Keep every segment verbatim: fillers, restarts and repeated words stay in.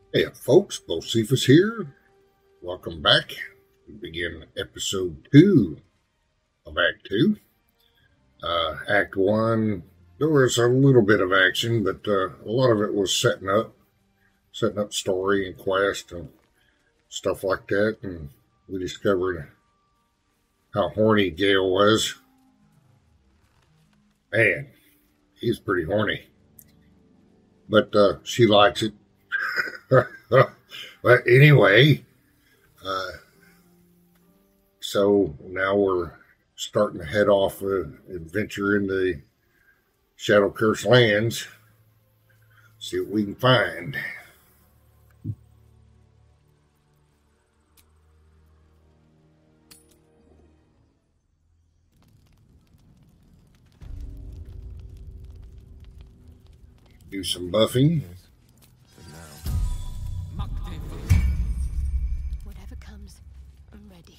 Hey, folks, Bocephus here. Welcome back. We begin episode two of Act Two. Uh, Act One, there was a little bit of action, but uh, a lot of it was setting up, setting up story and quest and stuff like that. And we discovered how horny Gale was. Man, he's pretty horny, but uh, she likes it. But anyway, uh, so now we're starting to head off an adventure in the Shadow Curse lands. See what we can find. Do some buffing. Whatever comes, I'm ready.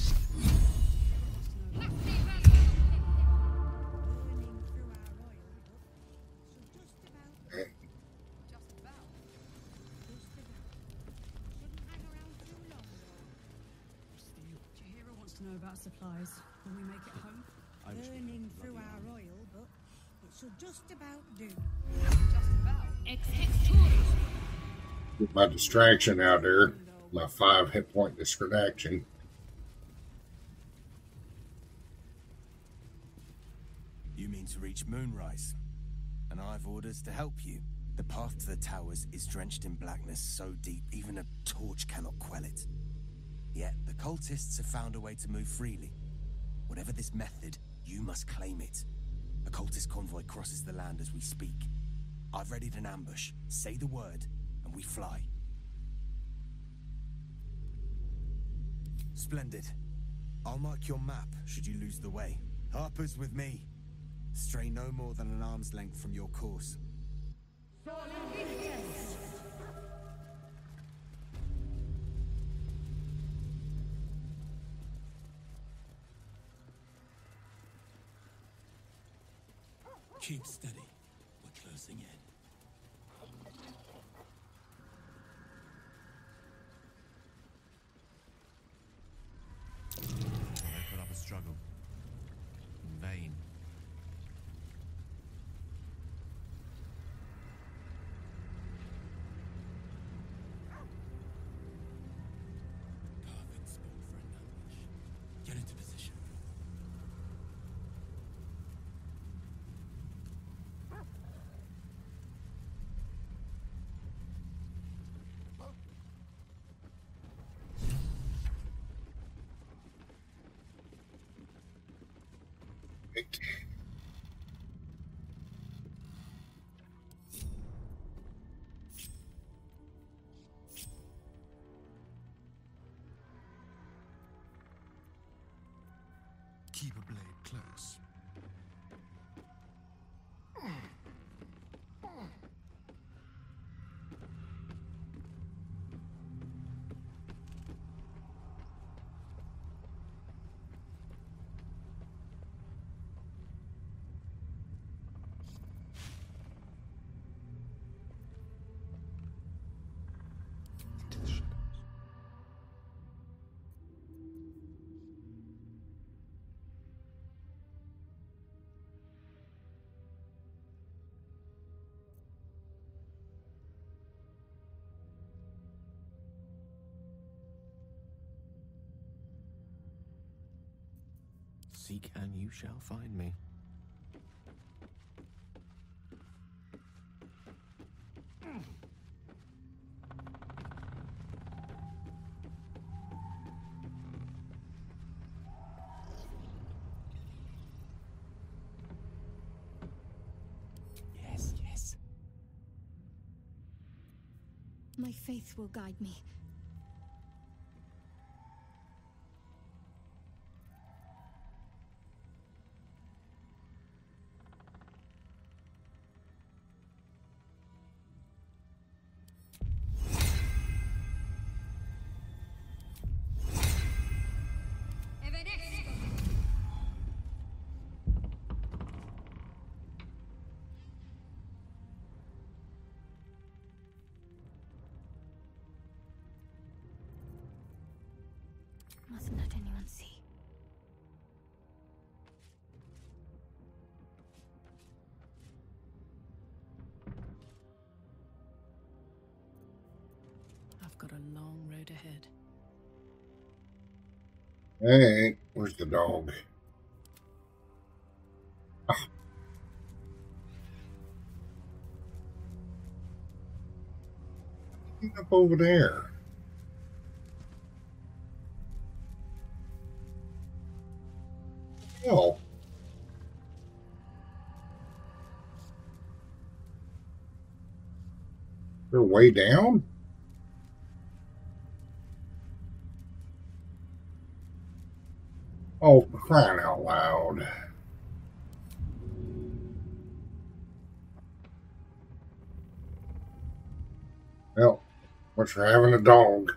Tahira wants to know about supplies when we make it home. Burning through our oil, but it should just about do. Just about. Get my distraction out there. My five hit point distraction. You mean to reach Moonrise, and I've orders to help you. The path to the towers is drenched in blackness so deep even a torch cannot quell it. Yet the cultists have found a way to move freely. Whatever this method, you must claim it. A cultist convoy crosses the land as we speak. I've readied an ambush. Say the word, and we fly. Splendid. I'll mark your map should you lose the way. Harper's with me. Stray no more than an arm's length from your course. Keep steady. We're closing in. They put up a struggle. In vain. Perfect spot for an ambush. Get into position. Right. Keep a blade close. Into the shadows. Seek and you shall find me. Yes, yes. My faith will guide me. Mustn't let anyone see. I've got a long road ahead. Hey, where's the dog? Ah. Up over there. Oh. They're way down? Oh, for crying out loud. Well, what's for having a dog?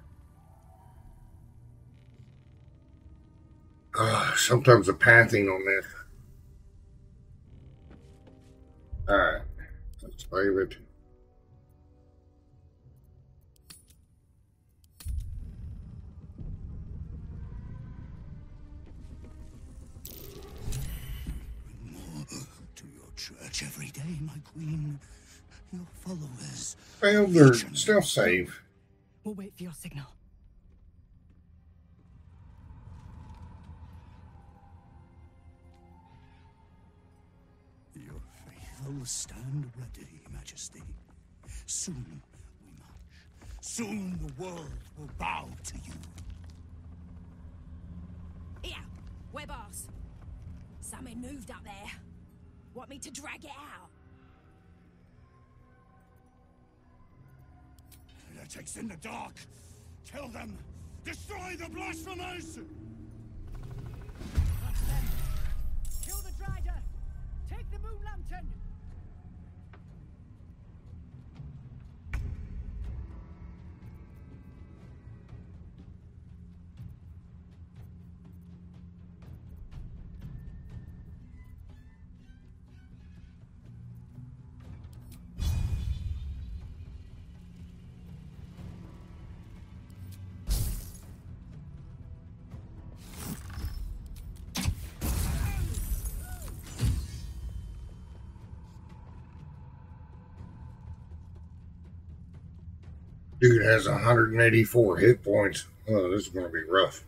Uh, sometimes the pathing on this. Alright, let's save it. To your church every day, my queen. Your followers. Baldur, still save. We'll wait for your signal. Your faithful stand ready, Majesty. Soon we march. Soon the world will bow to you. Here, we're boss. Something moved up there. Want me to drag it out? Heretics in the dark. Kill them. Destroy the blasphemers. That's them. Kill the Drider. Take the moon lantern. Dude has one hundred eighty-four hit points. Oh, this is going to be rough.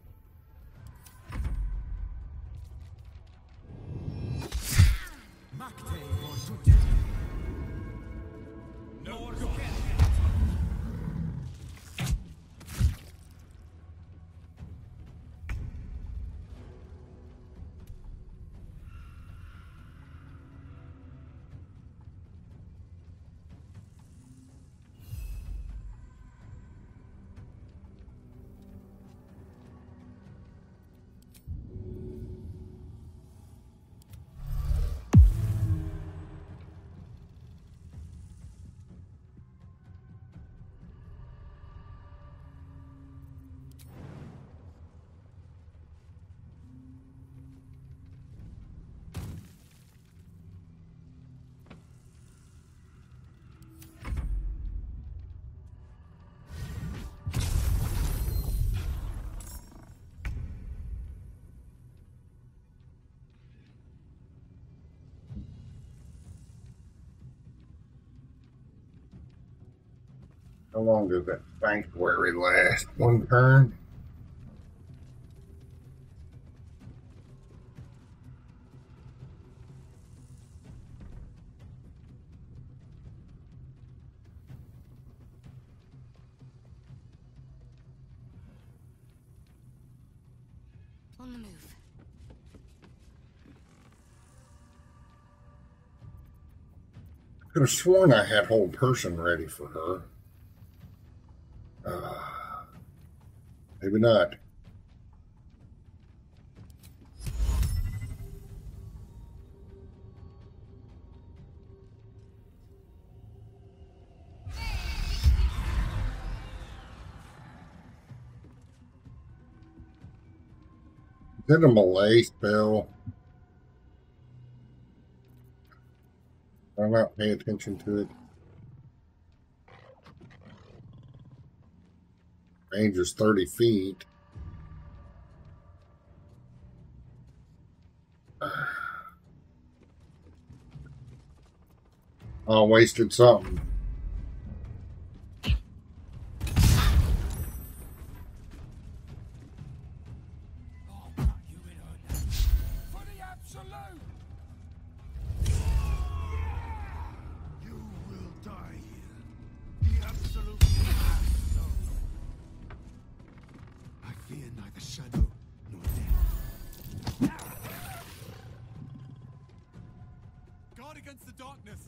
How long does that sanctuary last? One turn? On the move. Could have sworn I had whole person ready for her. Uh, maybe not. Is that a Malay spell? I'll not pay attention to it. Range is thirty feet. I wasted something. For the absolute! You will die here. The absolute stone. I fear neither shadow nor death. Guard against the darkness.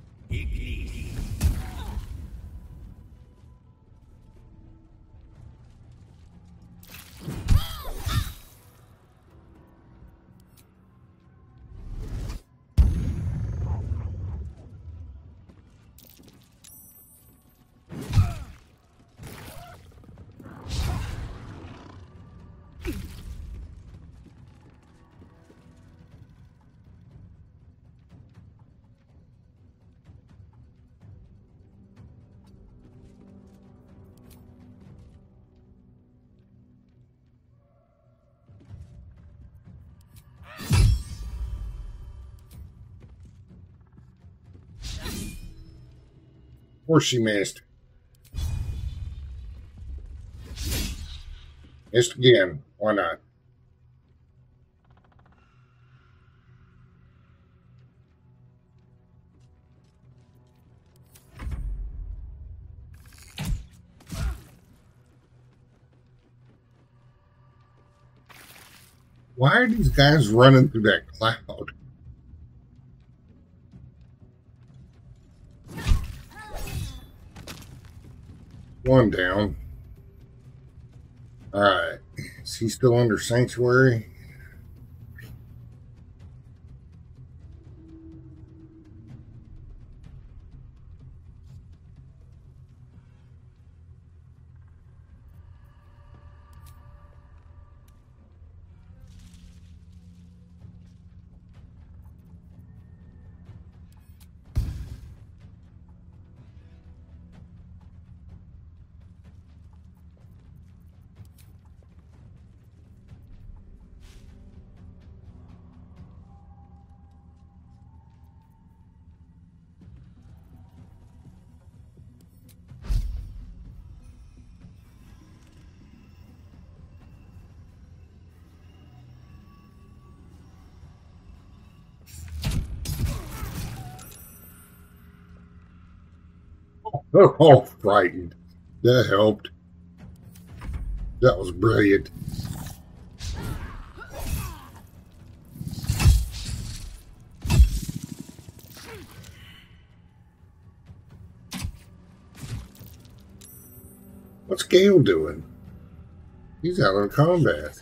Of course she missed. Missed again. Why not? Why are these guys running through that cloud? One down. Alright. Is he still under sanctuary? Oh, oh, frightened. That helped. That was brilliant. What's Gale doing? He's out of combat.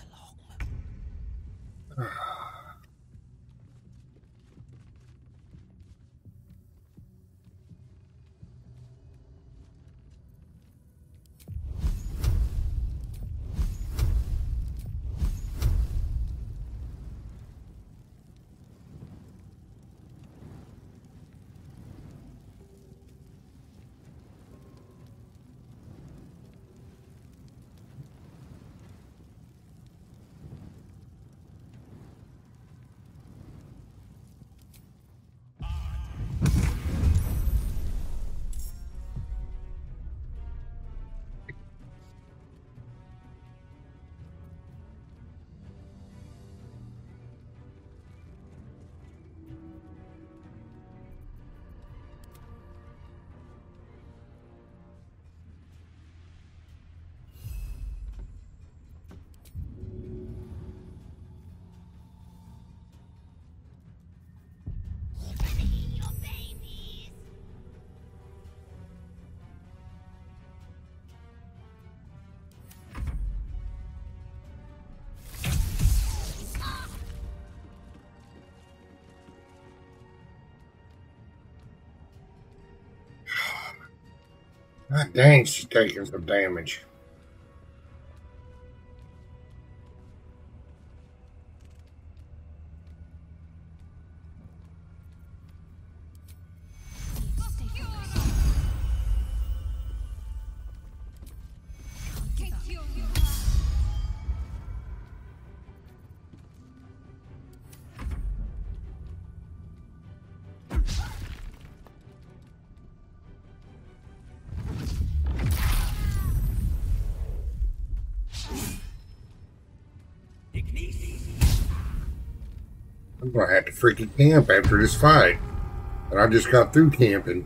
God dang, she's taking some damage. I'm gonna have to freaking camp after this fight. And I just got through camping.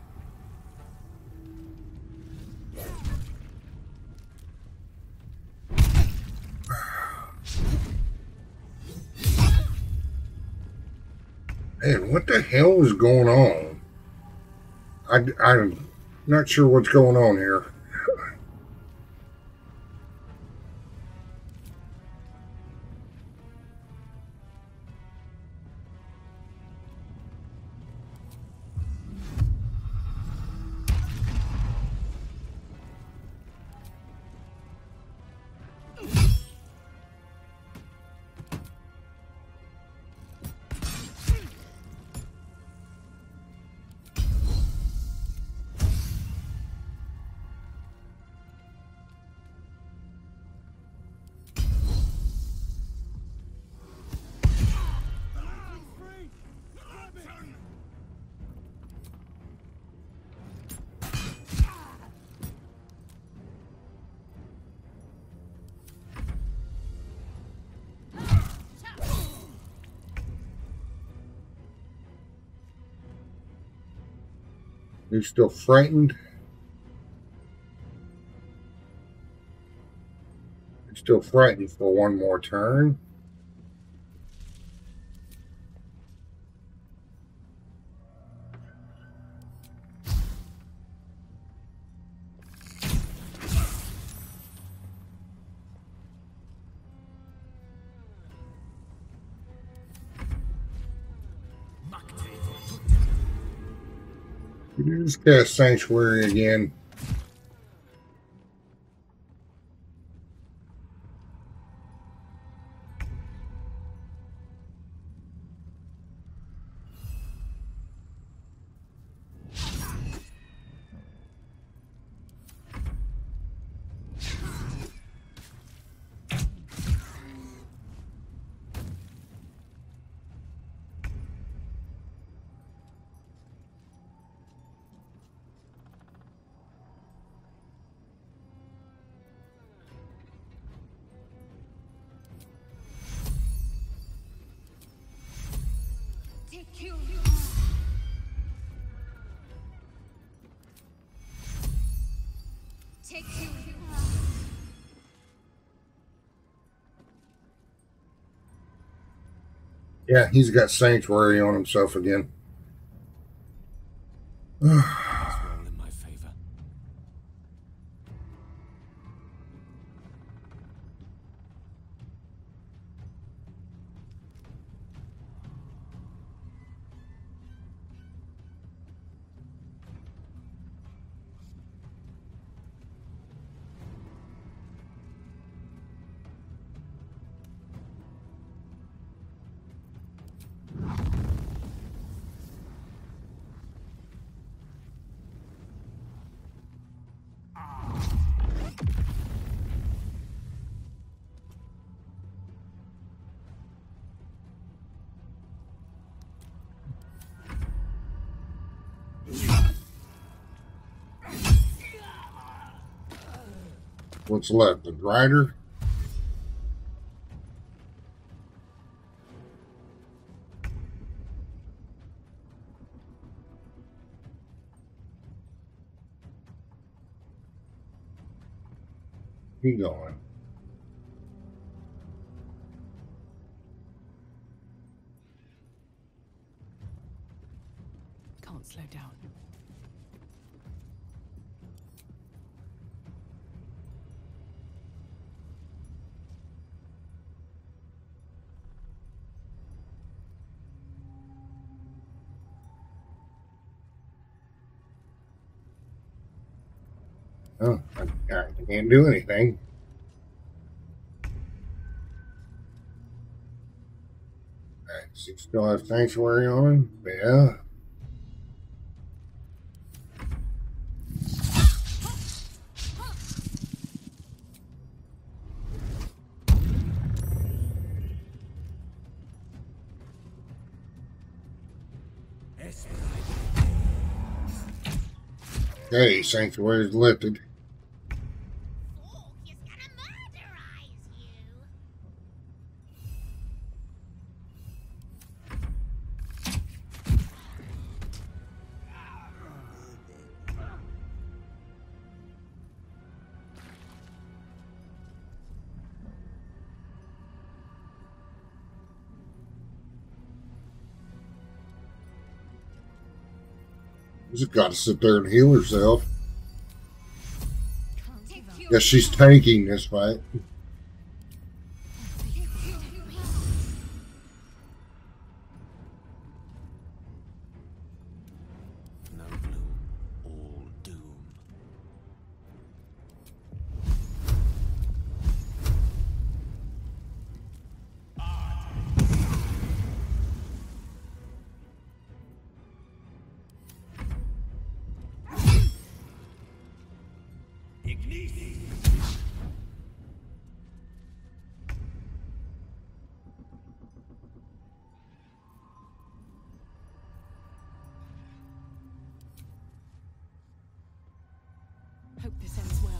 Man, what the hell is going on? I, I'm not sure what's going on here. You're still frightened? You're still frightened for one more turn? You just cast Sanctuary again. Take you. Yeah, he's got Sanctuary on himself again. It's roll in my favor. What's left? The Rider? Keep going. Can't slow down. Oh, I, I can't do anything. Alright, so you still have Sanctuary on him? Yeah. Okay, Sanctuary is lifted. Oh, he's gonna murderize you. She's got to sit there and heal herself. Take you. Guess she's tanking this fight. No gloom, all doom. Hope this ends well.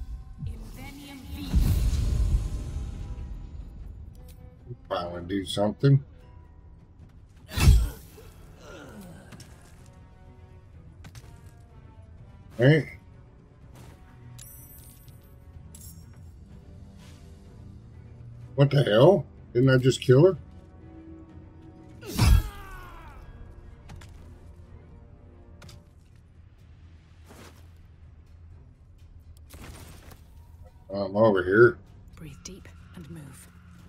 Finally do something. Hey. What the hell? Didn't I just kill her? I'm over here. Breathe deep and move.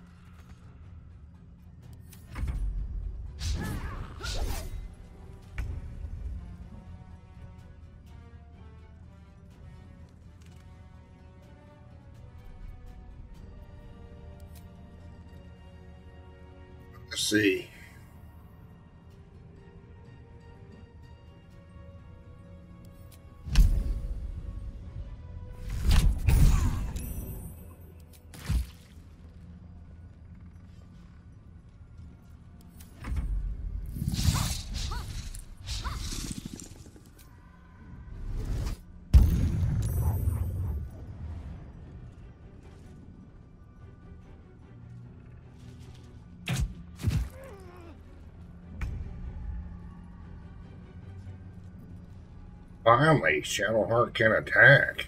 Let's see. Finally, Shadowheart can attack.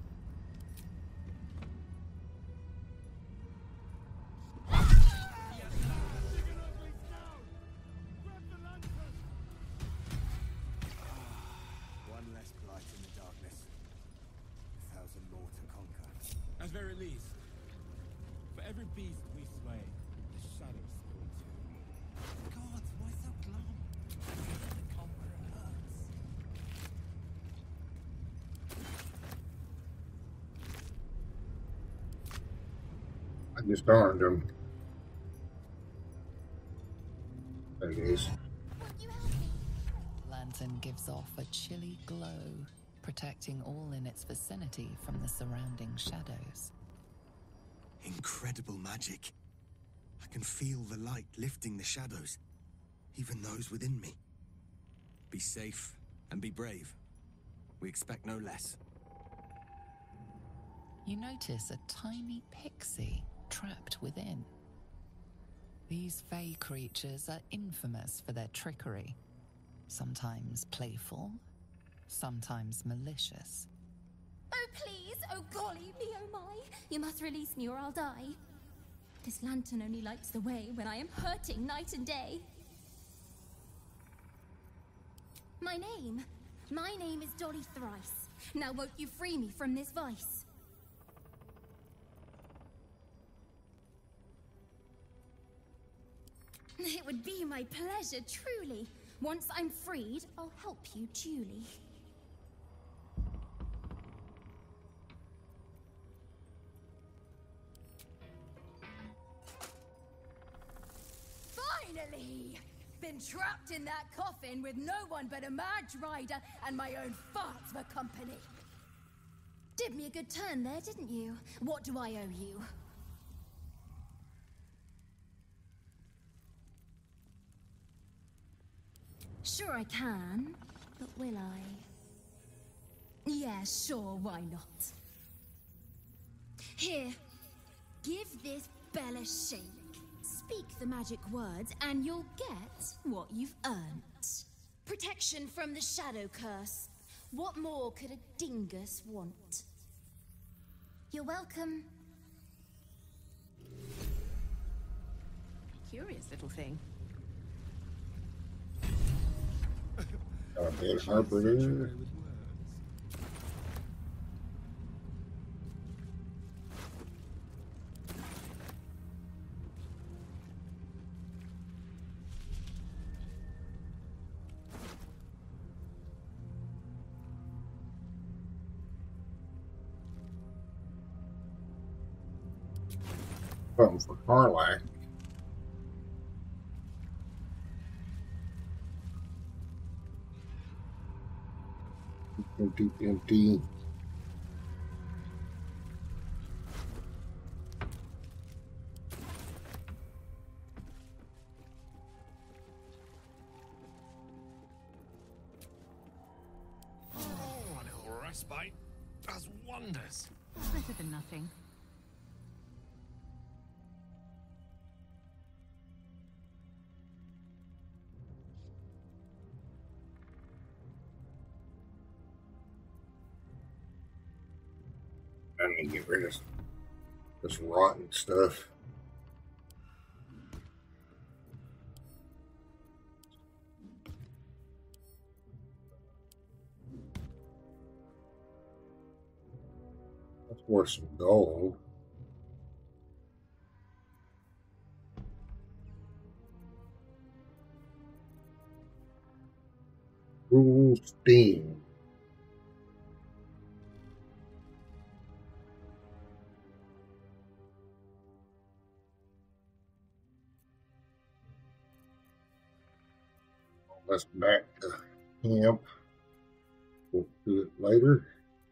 One less blight in the darkness. A thousand more to conquer. At very least, for every beast we slay, the shadows fall too. God, why so glum? The conqueror hurts. I disarmed him. There it is. Won't you help me? Lantern gives off a chilly glow, protecting all in its vicinity from the surrounding shadows. Incredible magic. I can feel the light lifting the shadows, even those within me. Be safe and be brave. We expect no less. You notice a tiny pixie trapped within. These fey creatures are infamous for their trickery. Sometimes playful, sometimes malicious. Oh, please! Oh, golly me, oh my! You must release me or I'll die. This lantern only lights the way when I am hurting night and day. My name? My name is Dolly Thrice. Now won't you free me from this vice? It would be my pleasure, truly. Once I'm freed, I'll help you duly. Finally! Been trapped in that coffin with no one but a mad rider and my own farts for company. Did me a good turn there, didn't you? What do I owe you? Sure I can, but will I? Yeah, sure, why not? Here, give this bell a shake. Speak the magic words and you'll get what you've earned. Protection from the shadow curse. What more could a dingus want? You're welcome. Curious little thing. Got a dead harper there. Something for Carlac. Empty, empty. Oh, a little respite does wonders. Better than nothing. I need to get rid of this rotten stuff. That's worth some gold. Cool steam. Let's back to camp. We'll do it later.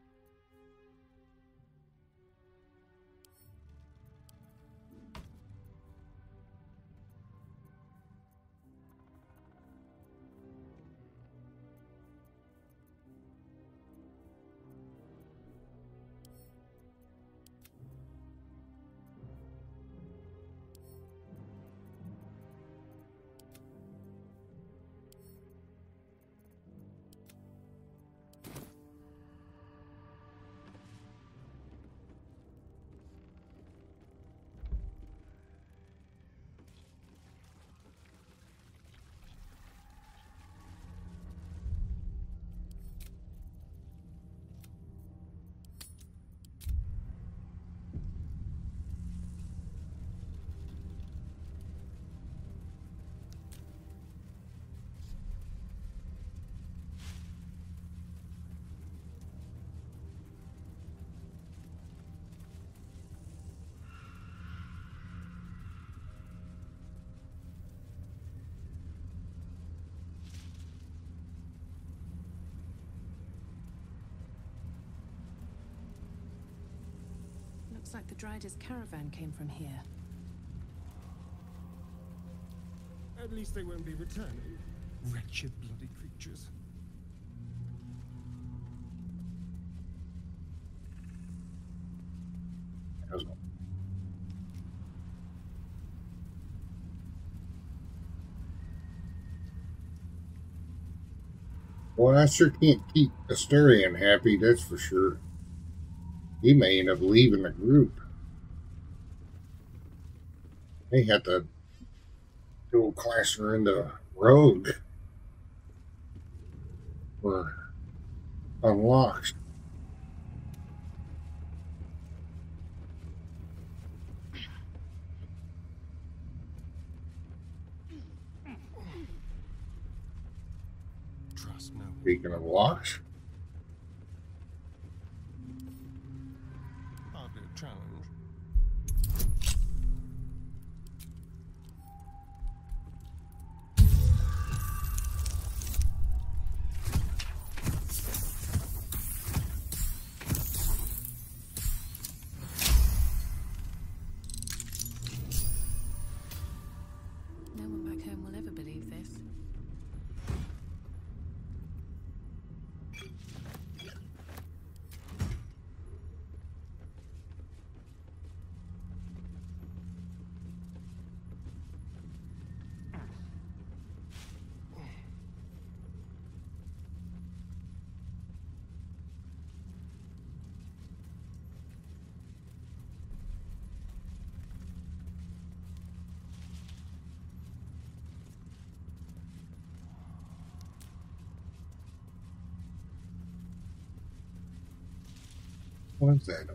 Looks like the Dryder's caravan came from here. At least they won't be returning. Wretched bloody creatures. Well, I sure can't keep Asturian happy, that's for sure. He may end up leaving the group. They had to dual class her into rogue for unlocks. Trust no. Speaking of locks, Hardly a challenge. No one back home will ever believe this. What's that?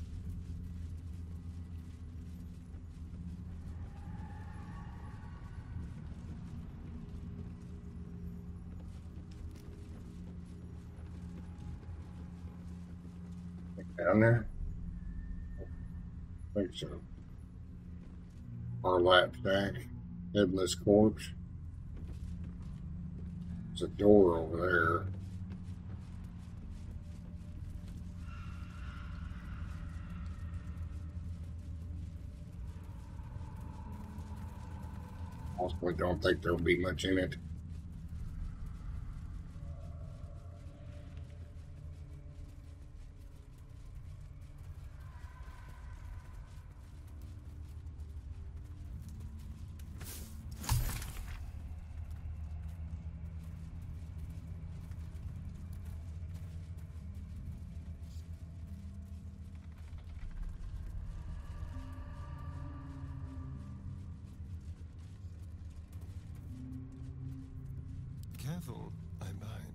Down there? I think so. Our lap stack. Headless corpse. There's a door over there. Also, I don't think there'll be much in it. Careful, I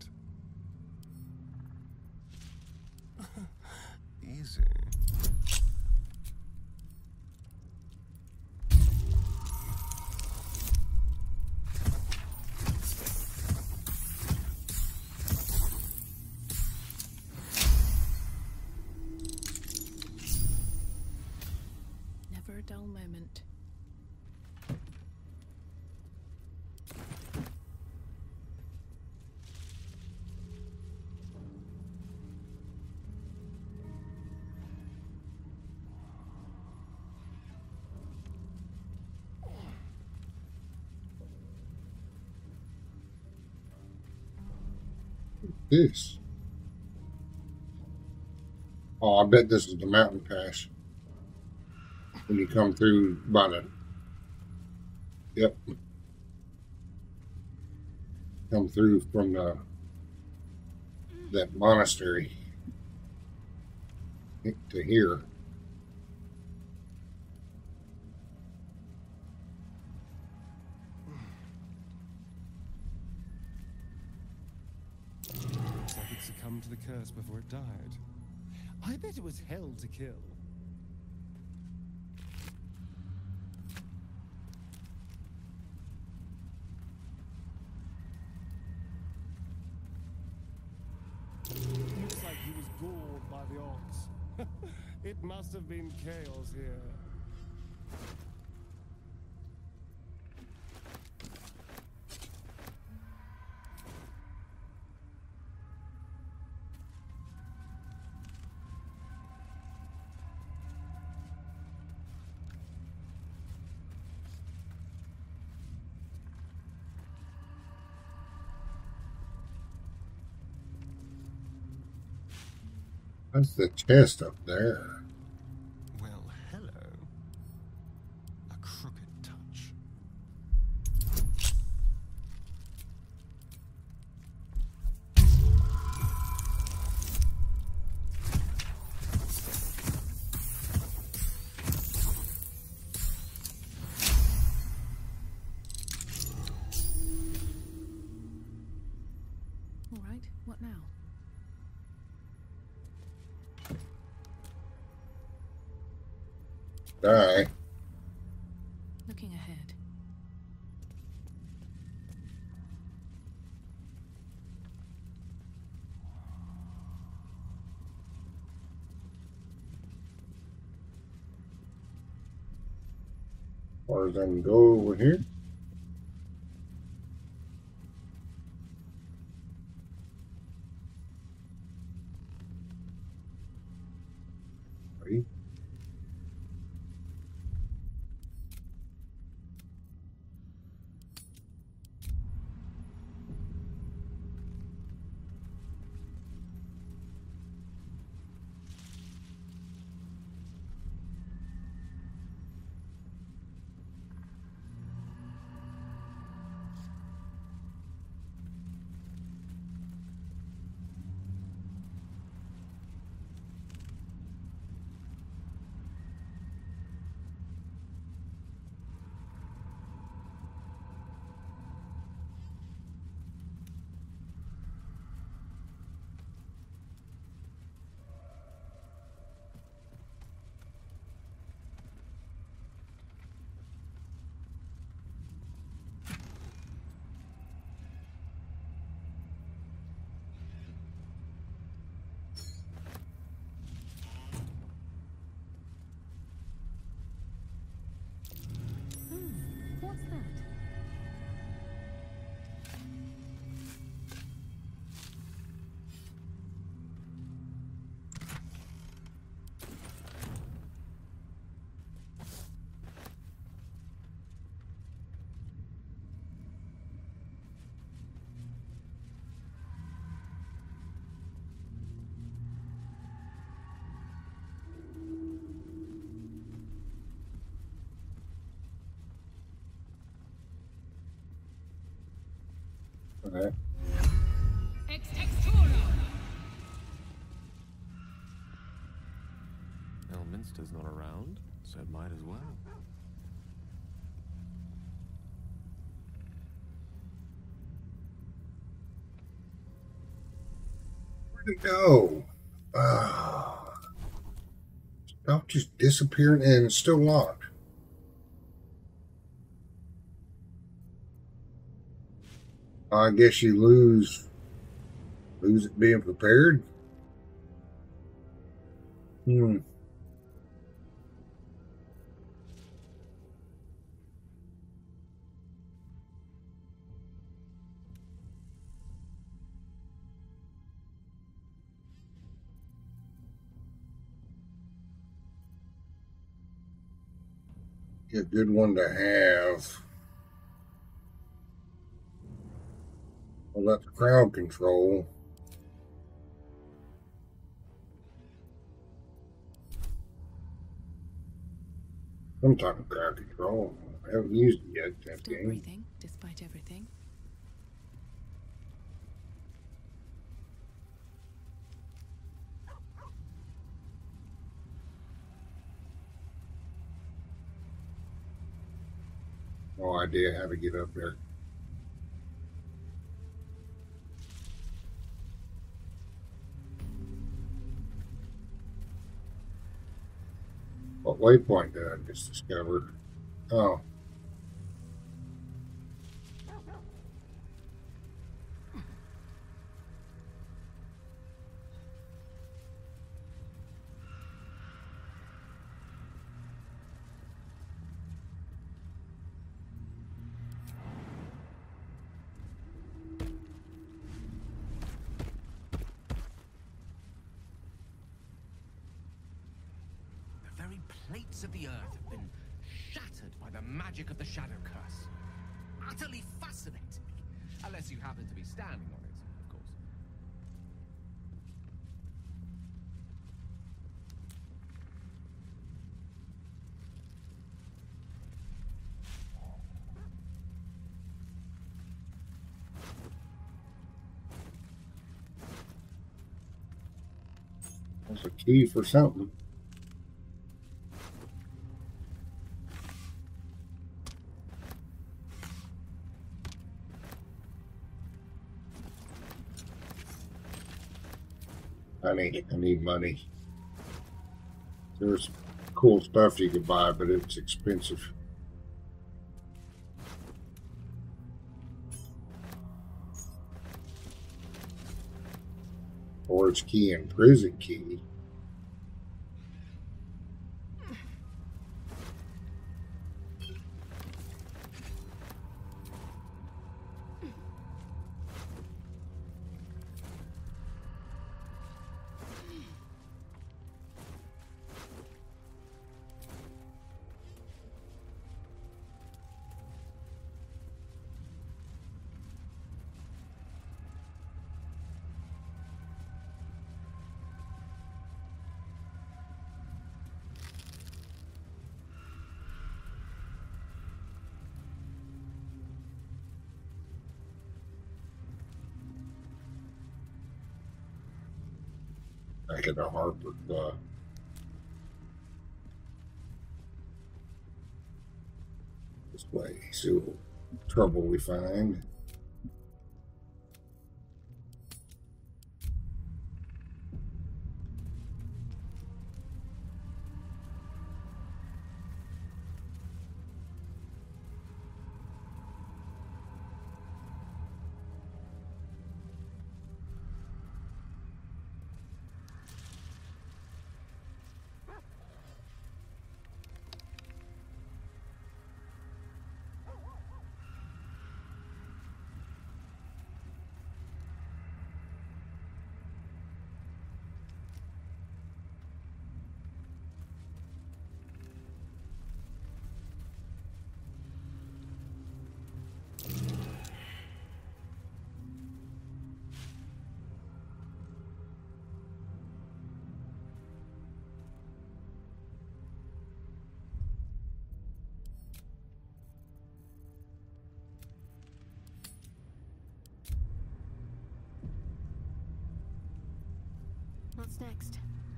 might. Easy. Never a dull moment. This. Oh, I bet this is the mountain pass. When you come through by the... Yep. Come through from the... that monastery. To here. Looks like it succumbed to the curse before it died. I bet it was hell to kill. Looks like he was gored by the orcs. It must have been chaos here. That's the chest up there. Well, hello. A crooked touch. All right, what now? Die. Looking ahead. As far as I can go over here. Ready? Alright. Ex Extura! Elminster's not around, so it might as well. Where'd it go? Ah. Stuff just disappearing and it's still locked. I guess you lose lose it being prepared. Hmm. A good one to have. Well, that's crowd control. Some type of crowd control. I haven't used it yet. That Still game. breathing, despite everything. No idea how to get up there. What waypoint did I just discover? Oh. The very plates of the earth have been shattered by the magic of the Shadow Curse. Utterly fascinating. Unless you happen to be standing on it, of course. That's a key for something. I need, I need money. There's cool stuff you can buy, but it's expensive. Forge key and prison key. Back at the Harper Club. This way, see what trouble we find. What's next?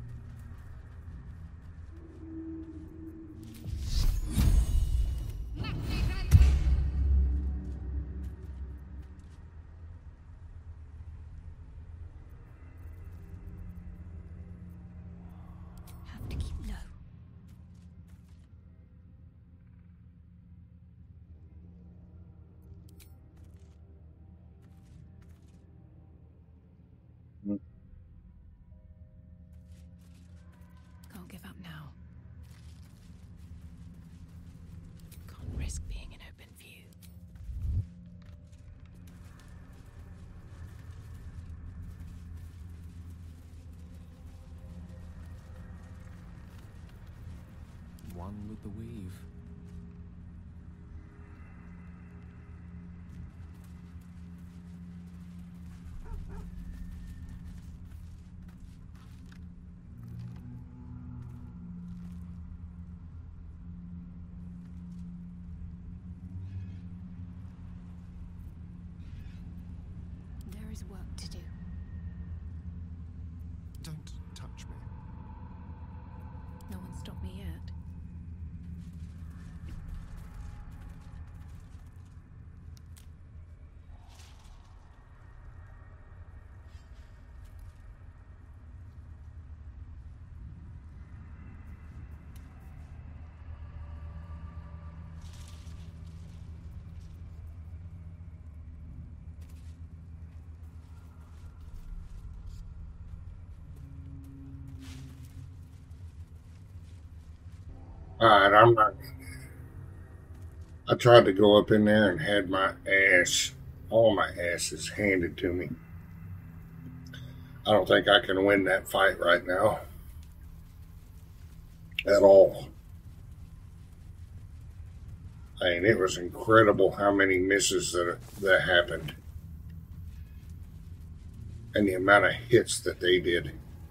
Have to keep low. Can't give up now. Can't risk being in open view. One with the weave. There is work to do. Don't touch me. No one stopped me yet. Alright, I'm not. I tried to go up in there and had my ass, all my asses handed to me. I don't think I can win that fight right now. At all. I mean, it was incredible how many misses that, that happened. And the amount of hits that they did.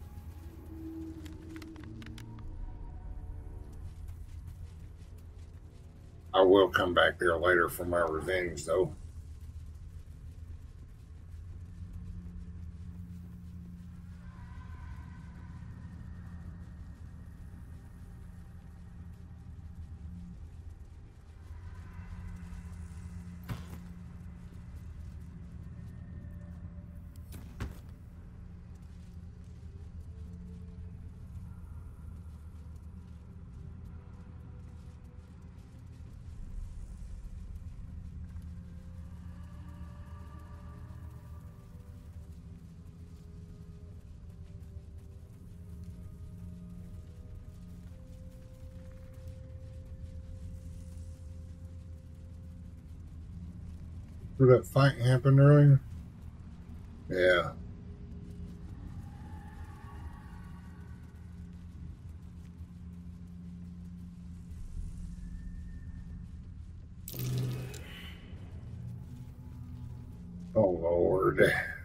I will come back there later for my revenge, though. Did that fight happen earlier? Yeah. Oh, Lord.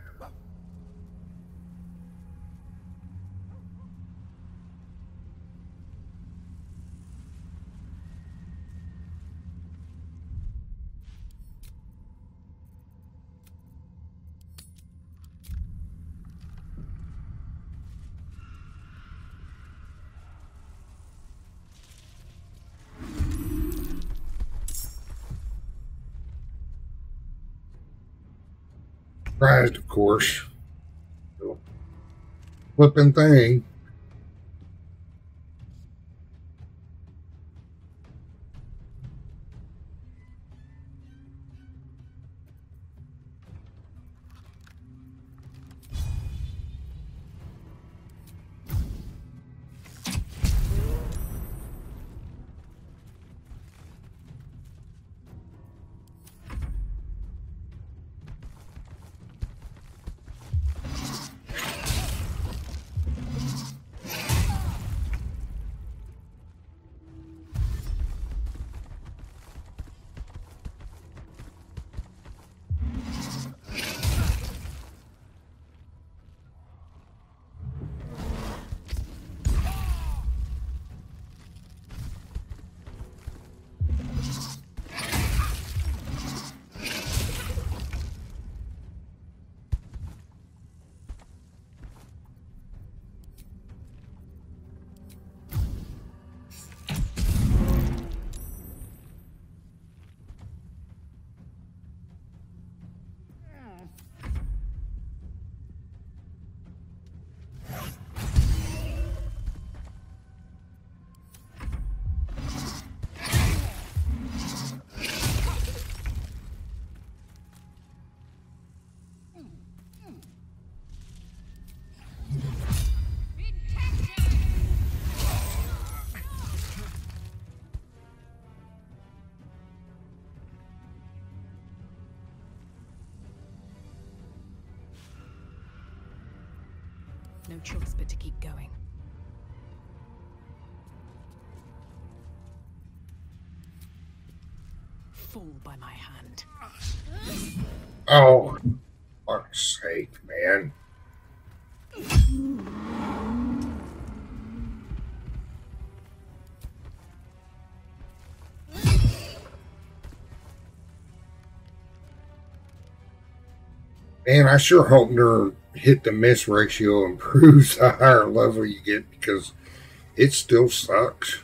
Surprised, of course. Flipping thing. No choice but to keep going. Fall by my hand. Oh, fuck's sake, man. Man, I sure hope their hit to miss ratio improves the higher level you get, because it still sucks.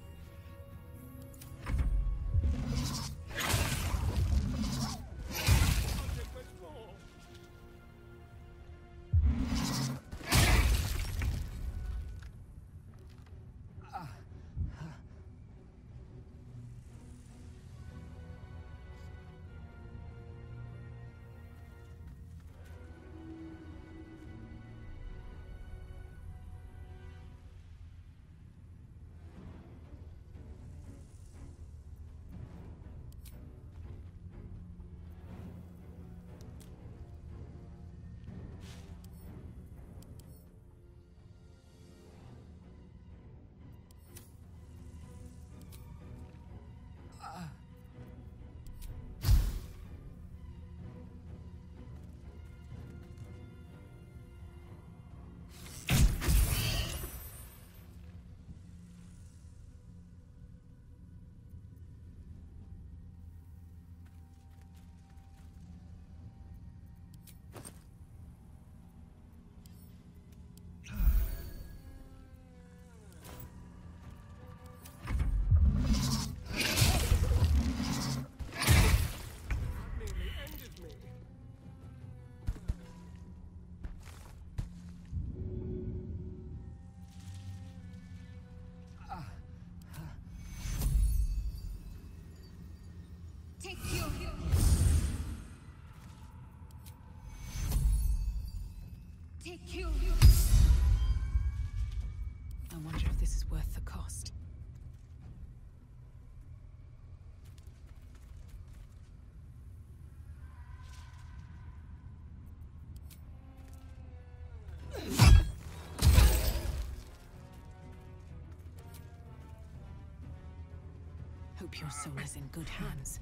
I wonder if this is worth the cost. Hope your soul is in good hands.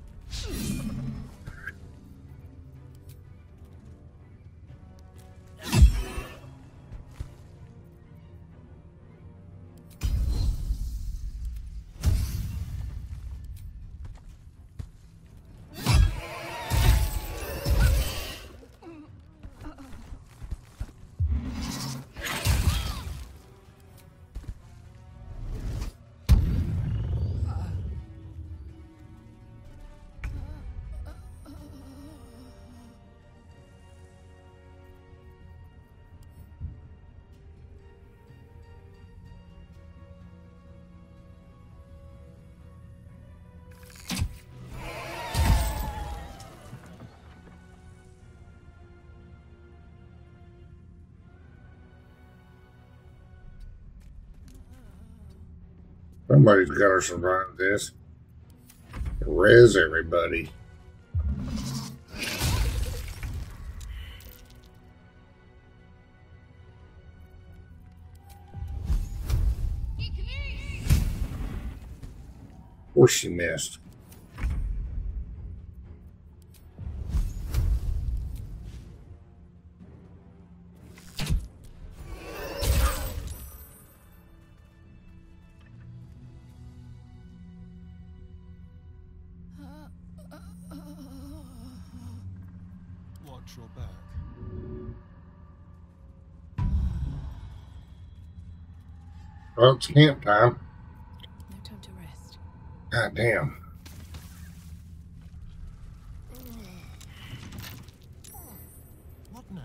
Somebody's got to survive this. Res everybody. Of course she missed. Watch your back. Well, it's camp time. No time to rest. God damn. What now?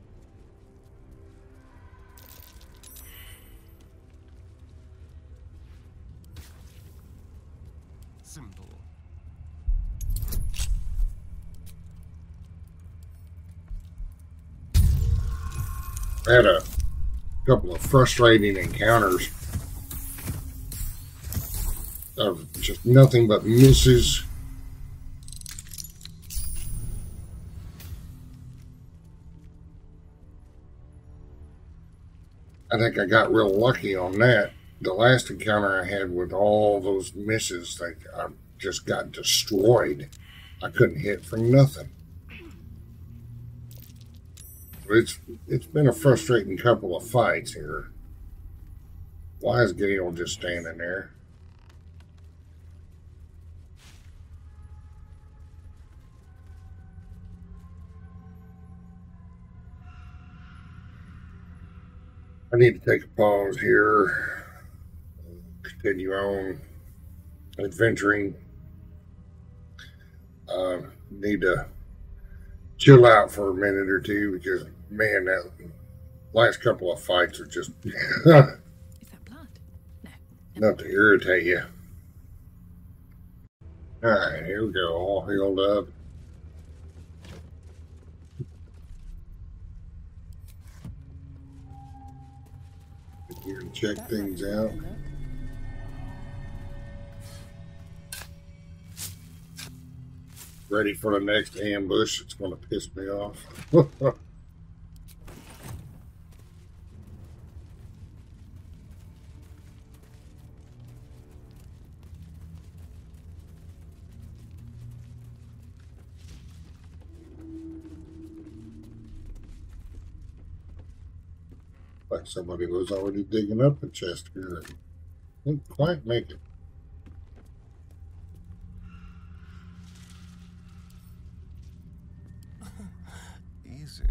Simple. I had a couple of frustrating encounters of just nothing but misses. I think I got real lucky on that. The last encounter I had with all those misses, like I just got destroyed. I couldn't hit for nothing. It's it's been a frustrating couple of fights here. Why is Gale just standing there? I need to take a pause here. Continue on adventuring. Uh, need to chill out for a minute or two because, man, that last couple of fights are just Is that blood? No. enough to irritate you. Alright, here we go. All healed up. Here to check things out. Ready for the next ambush. It's going to piss me off. Like somebody was already digging up a chest here. Didn't quite make it. Easy.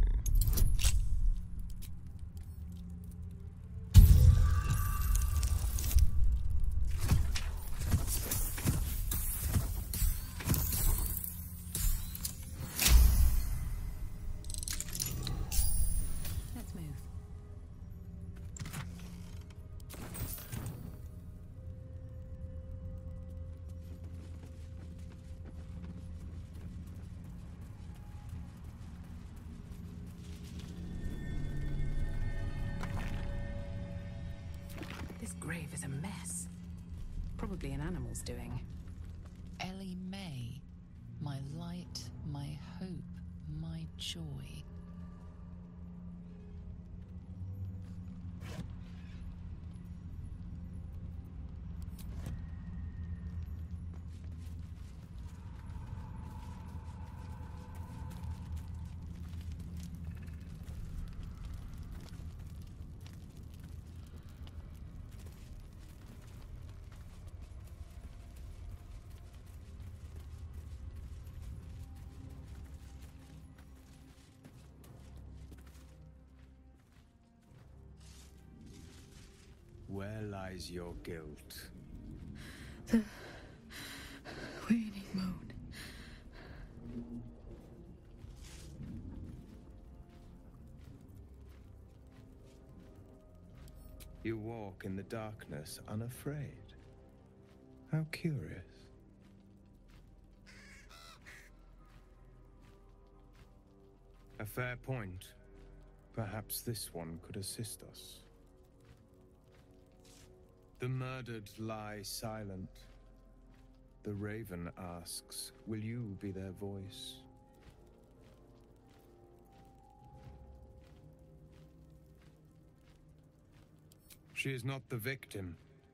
Let's move. This grave is a mess. Probably an animal's doing. Ellie May, my light, my hope, my joy. Where lies your guilt? The waning moon. You walk in the darkness unafraid. How curious. A fair point. Perhaps this one could assist us. The murdered lie silent. The raven asks, will you be their voice? She is not the victim.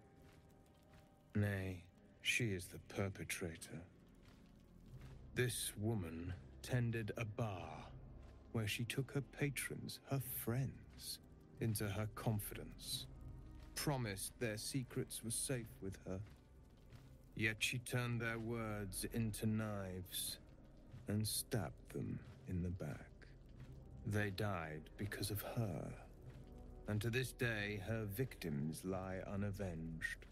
Nay, she is the perpetrator. This woman tended a bar where she took her patrons, her friends, into her confidence. Promised their secrets were safe with her. Yet she turned their words into knives and stabbed them in the back. They died because of her, and to this day her victims lie unavenged.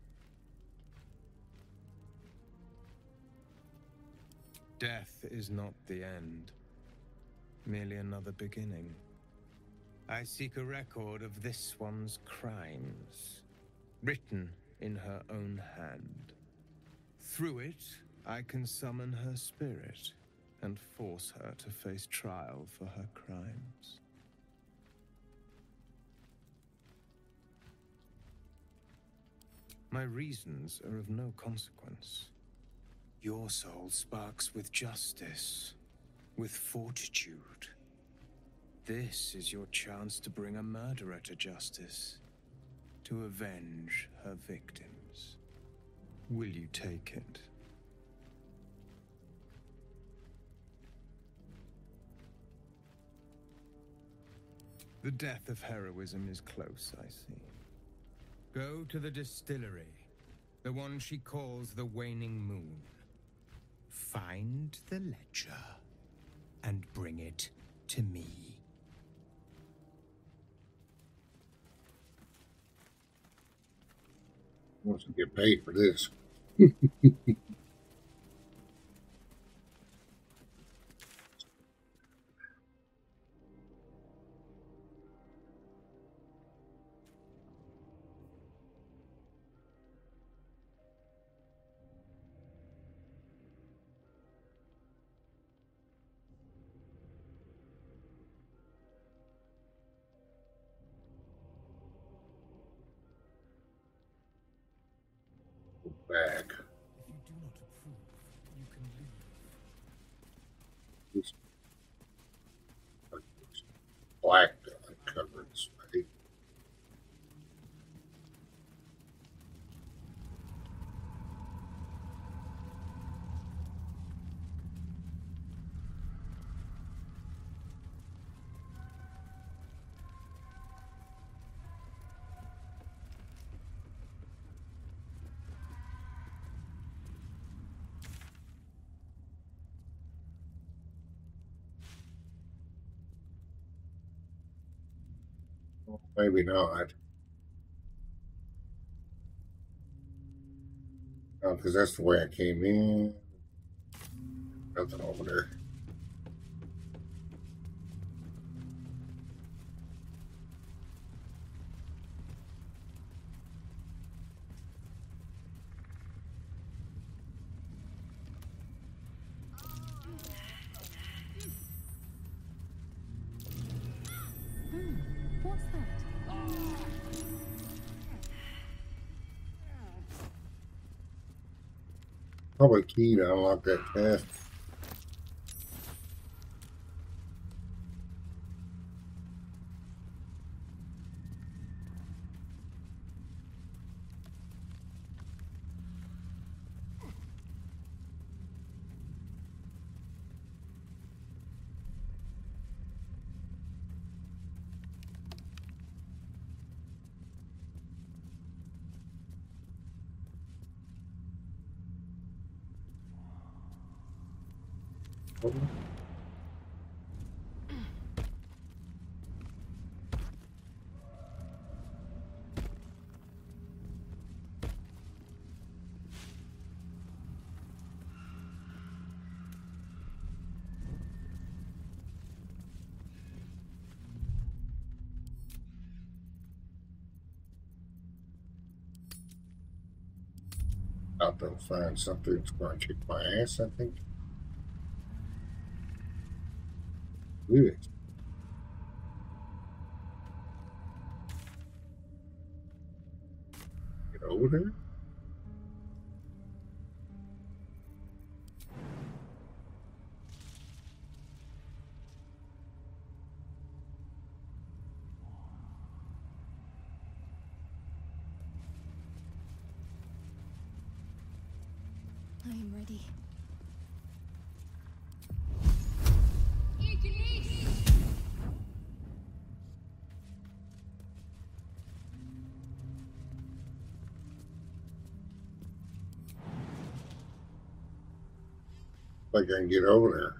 Death is not the end, merely another beginning. I seek a record of this one's crimes, written in her own hand. Through it, I can summon her spirit and force her to face trial for her crimes. My reasons are of no consequence. Your soul sparks with justice, with fortitude. This is your chance to bring a murderer to justice, to avenge her victims. Will you take it? The death of heroism is close, I see. Go to the distillery, the one she calls the Waning Moon. Find the ledger and bring it to me. Wants to get paid for this. Back. If you do not approve, you can leave. This black covered this way. Maybe not. Oh, because that's the way I came in. Nothing over there. What's that? Probably key to unlock that chest. Out there to find something that's going to kick my ass, I think. Good. Get over there. I am ready. Like I can get over there.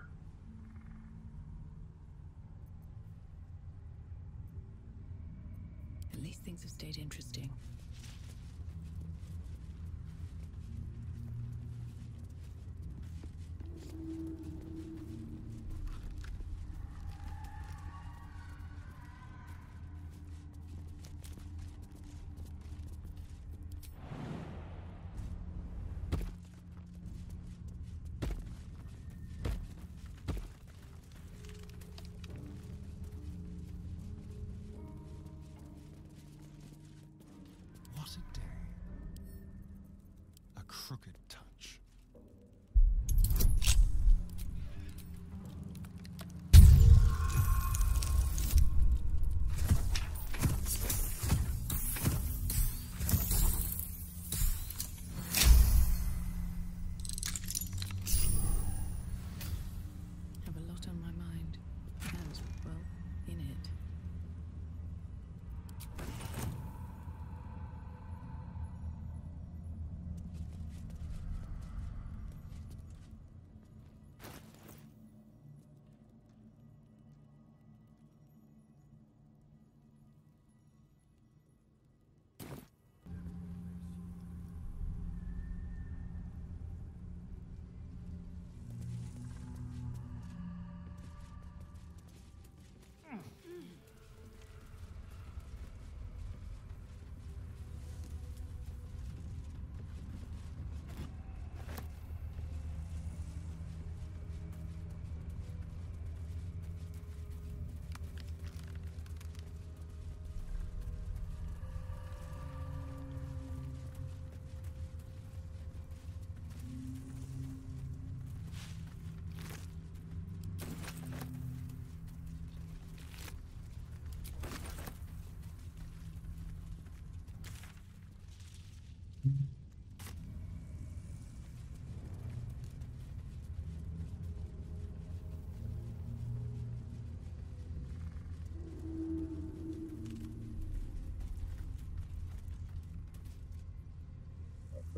At least things have stayed interesting. What a day. A crooked touch.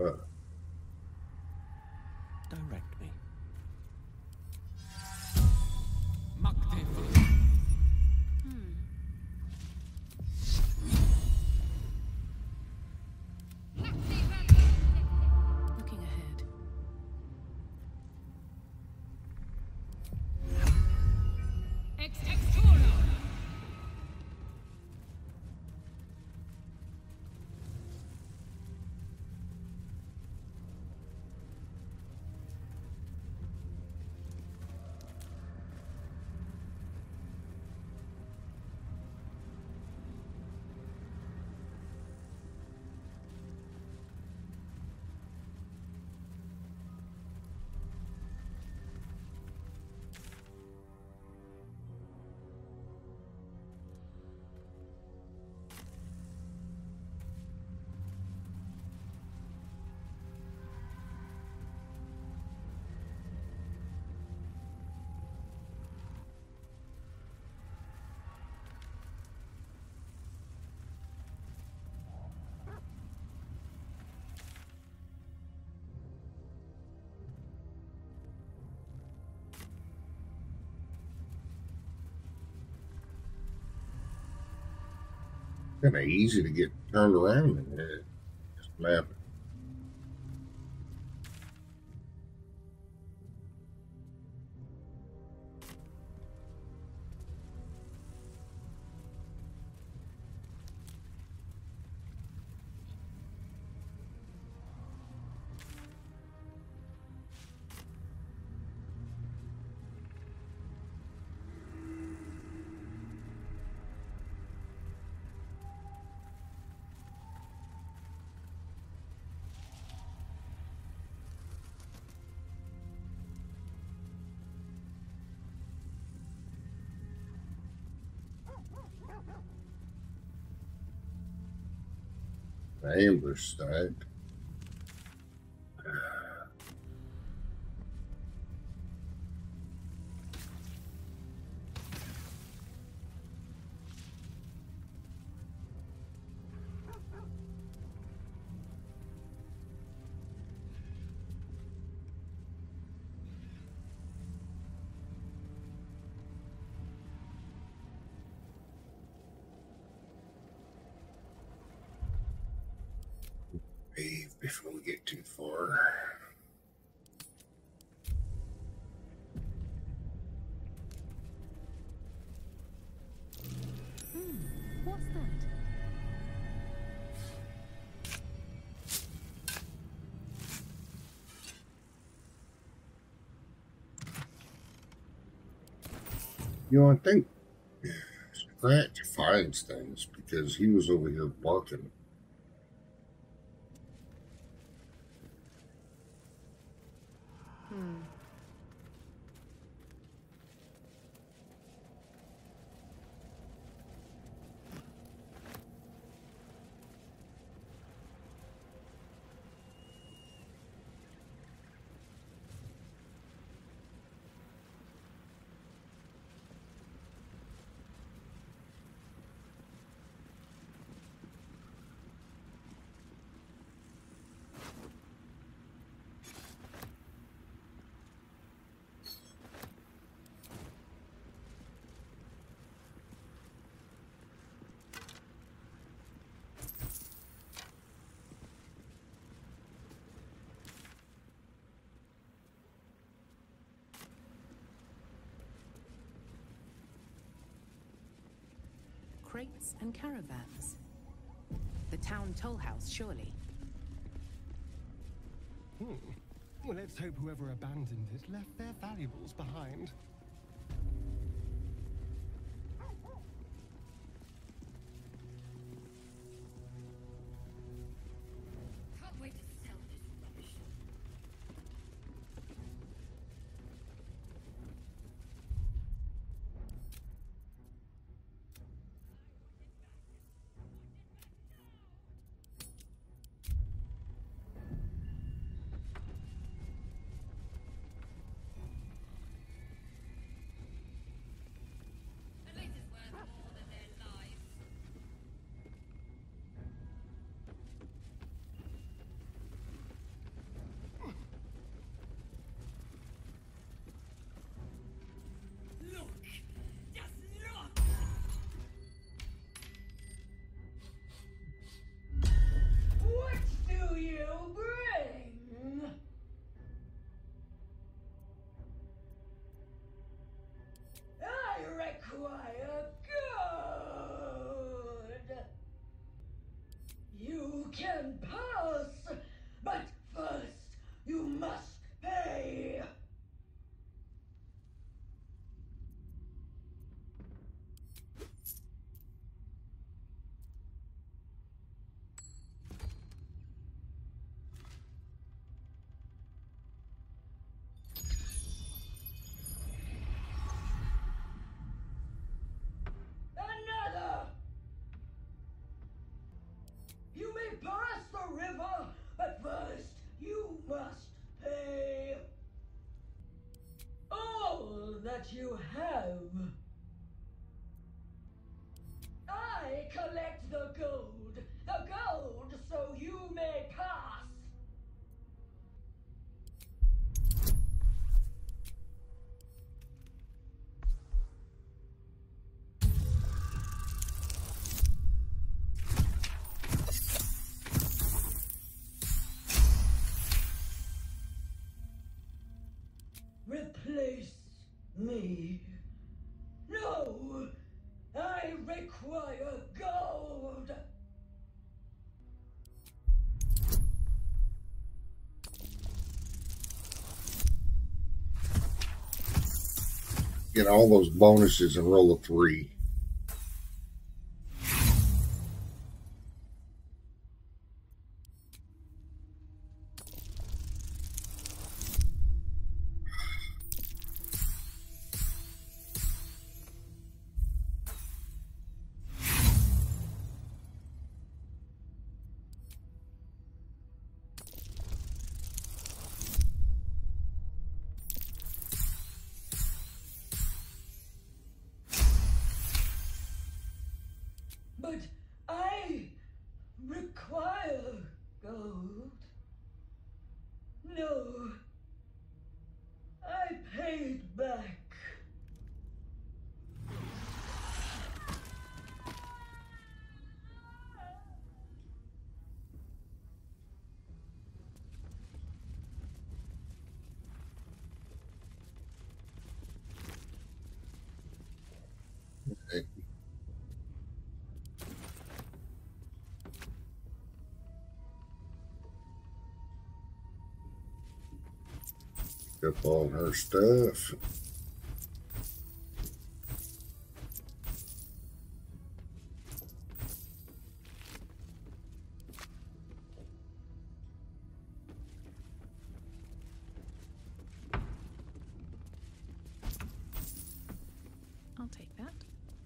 Uh, Direct me. Looking ahead. kind of easy to get turned around in this map. Ambush stack. Wave before we get too far. Hmm, what's that? You know, I think Scratch finds things because he was over here barking. Hmm. Crates and caravans. The town toll house, surely. Hmm. Well, let's hope whoever abandoned it left their valuables behind. Can't wait to sell this rubbish. what you have. I collect the gold. The gold so you may pass. Replace me. No! I require gold! Get all those bonuses and roll a three. But I require gold. No. I paid back. Okay. Up all her stuff. I'll take that.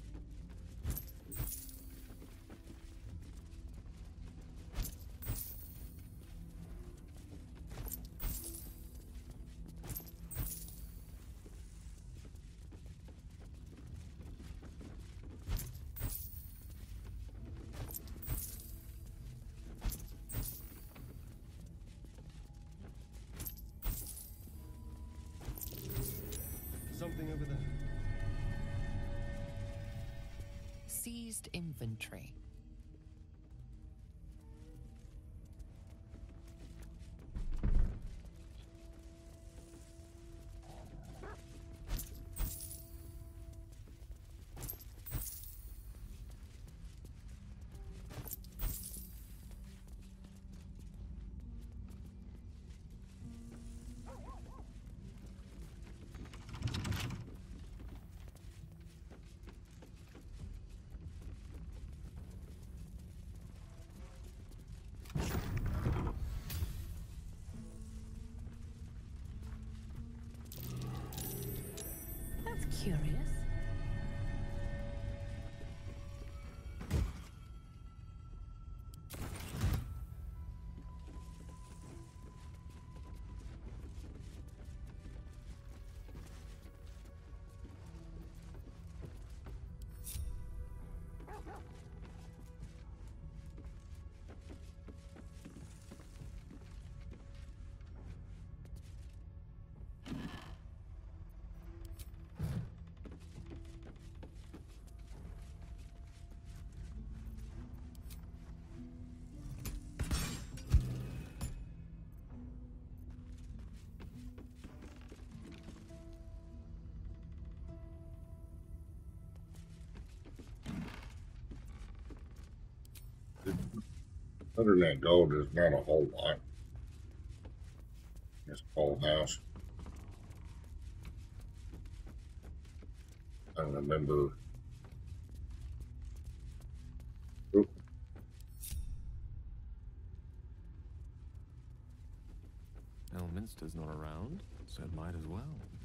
Something over there. Seized inventory. That's curious. Other than that gold, there's not a whole lot. This whole house. I remember. Oop. Elminster's not around, so it might as well.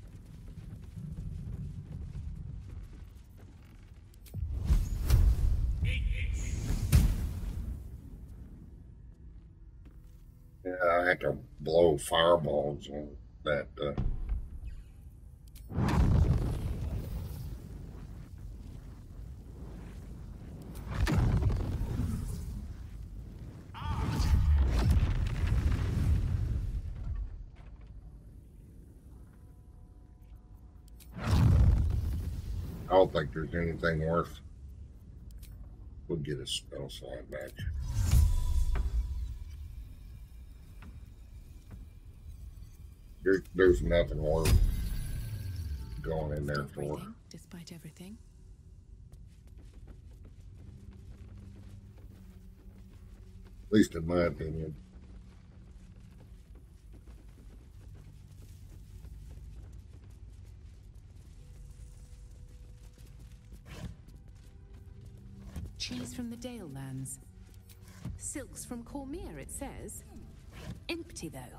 Yeah, I had to blow fireballs on that. Uh... I don't think there's anything worth. We'll get a spell slot back. There, there's nothing worth going in there for. Despite everything. At least in my opinion. Cheese from the Dale lands. Silks from Cormier, it says. Empty, though.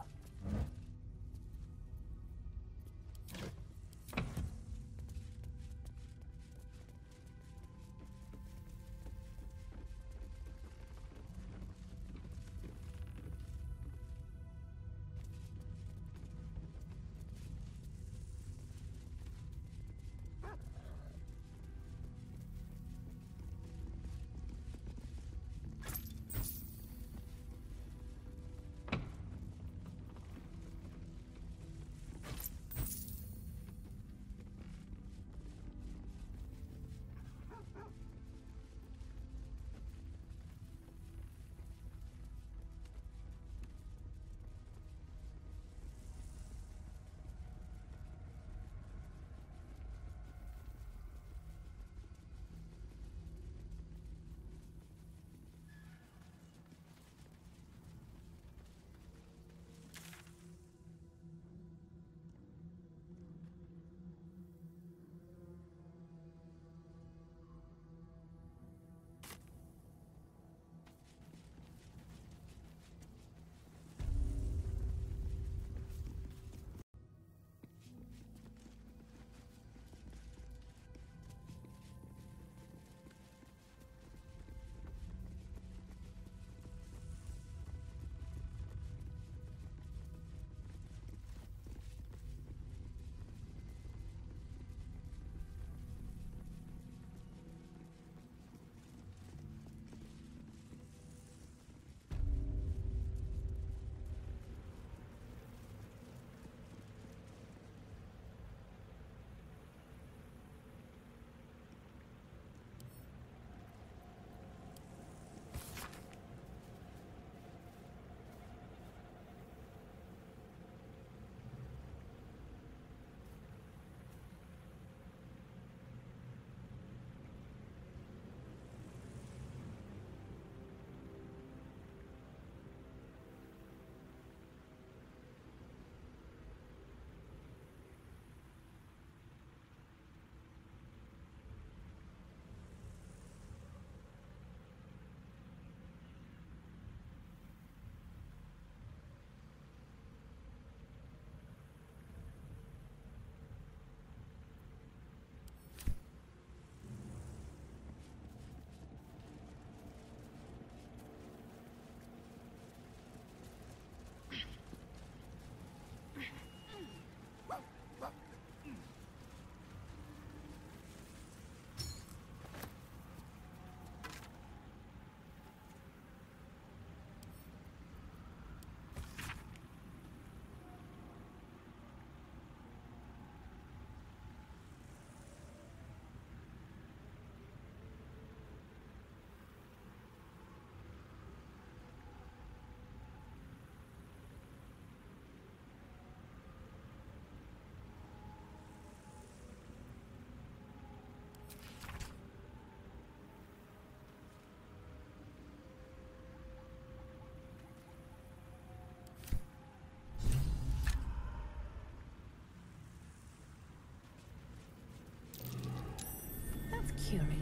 Curious.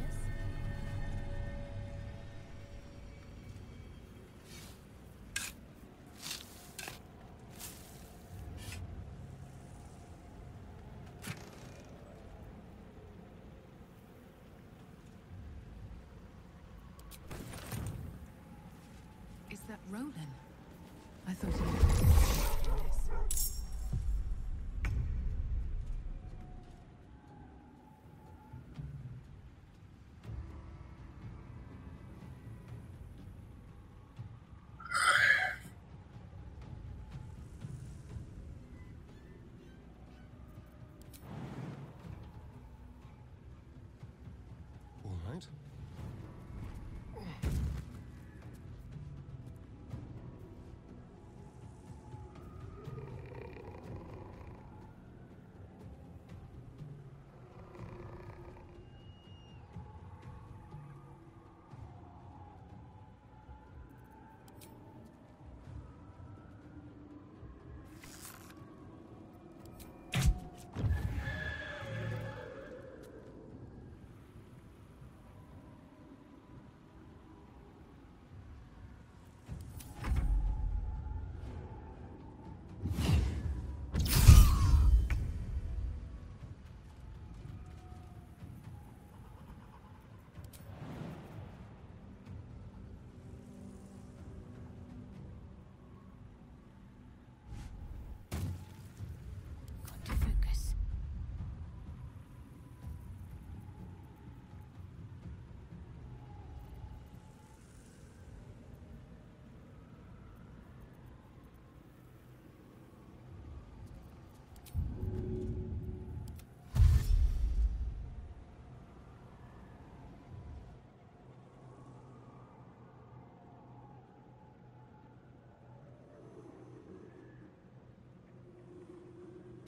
Is that Roland? I thought he was this.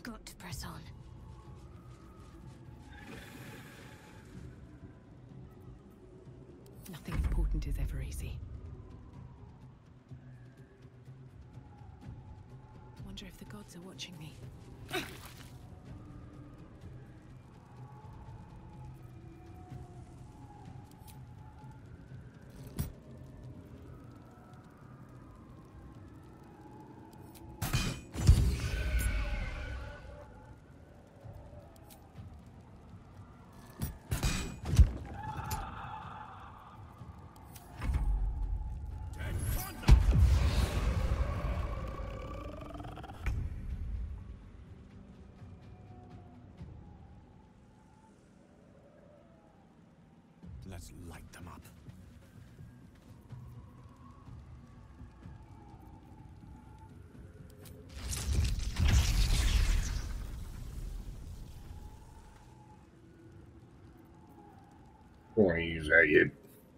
got to press on. Nothing important is ever easy. Wonder if the gods are watching me. Let's light them up. Want to use that yet?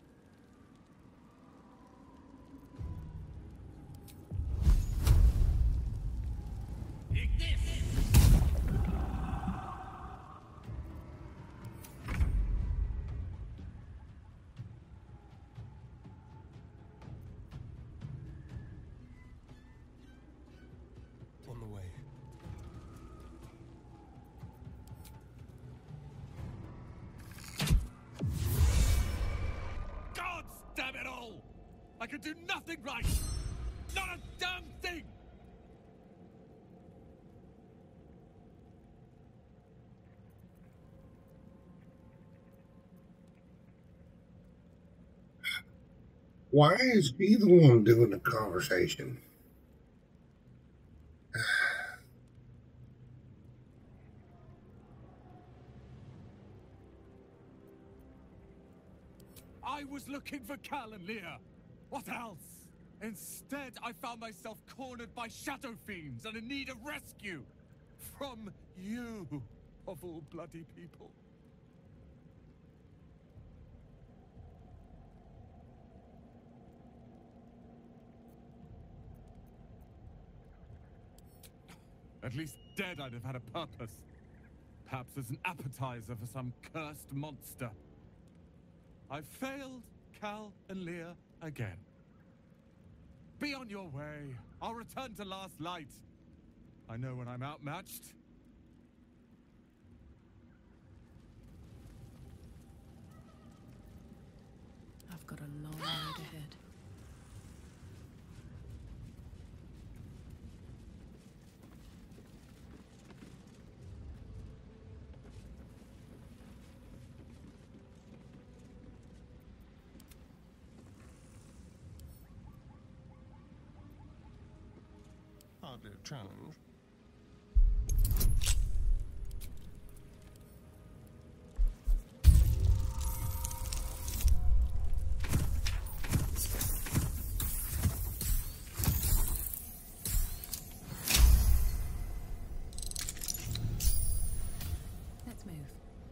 On the way. Gods damn it all! I can do nothing right! Not a damn thing! Why is he the one doing the conversation? I was looking for Cal and Leah. What else? Instead, I found myself cornered by shadow fiends and in need of rescue. From you, of all bloody people. At least dead I'd have had a purpose. Perhaps as an appetizer for some cursed monster. I failed Cal and Leah again. Be on your way. I'll return to Last Light. I know when I'm outmatched. I've got a long road ahead. Hardly a challenge. Let's move.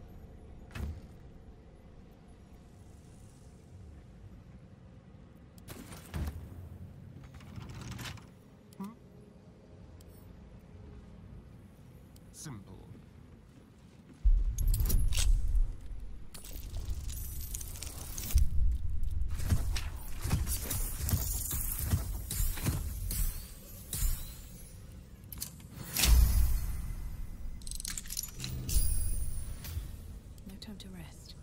Simple. No time to rest.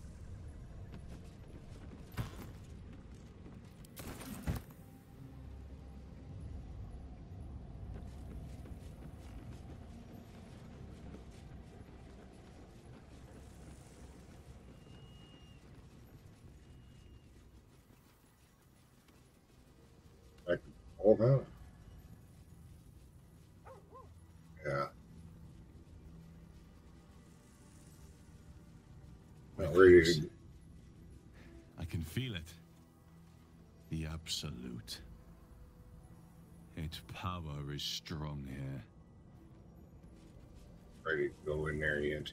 Like, all that. Yeah. Not ready to. I can feel it. The Absolute. Its power is strong here. Ready to go in there yet.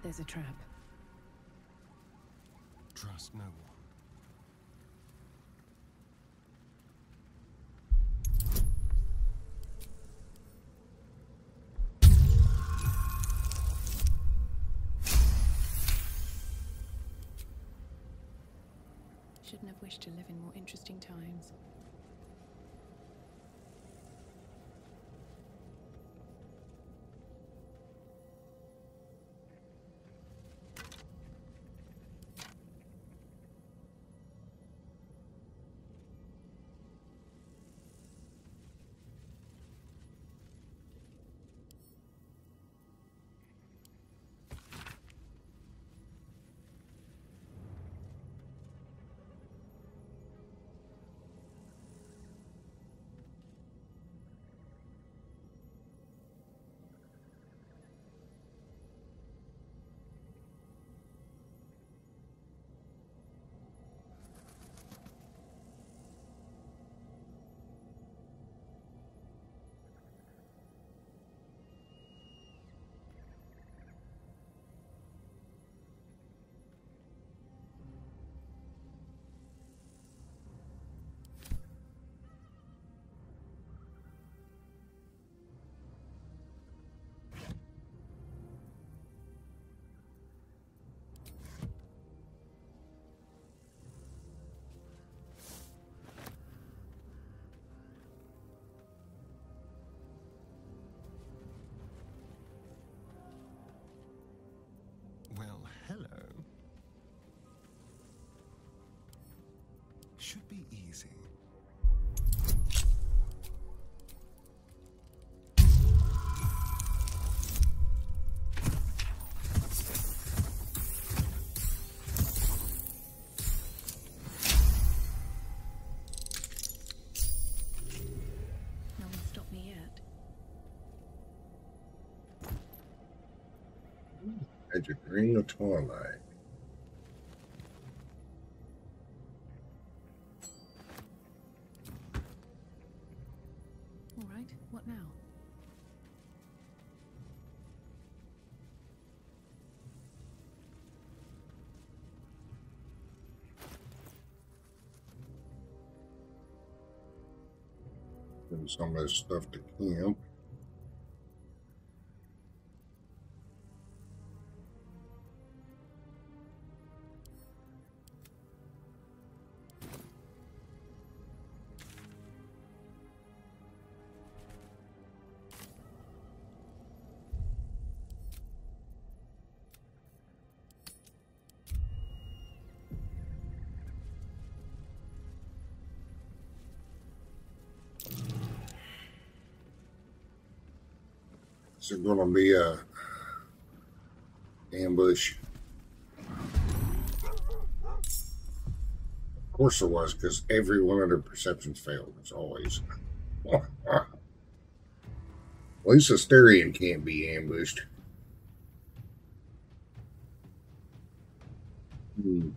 There's a trap. Trust no one. Shouldn't have wished to live in more interesting times. Well, hello. Should be easy. No one stopped me yet. Magic Ring of Twilight. All right, what now? Give some of this stuff to Kim. Is it going to be a ambush? Of course there was, because every one of their perceptions failed, as always. At least Asterion can't be ambushed. Hmm.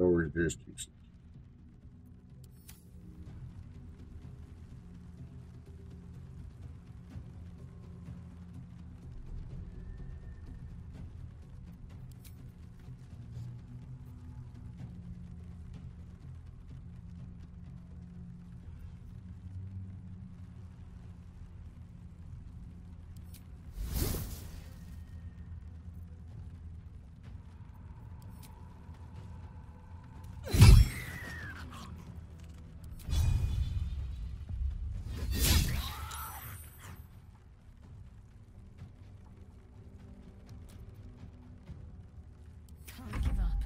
lower distance. Can't give up.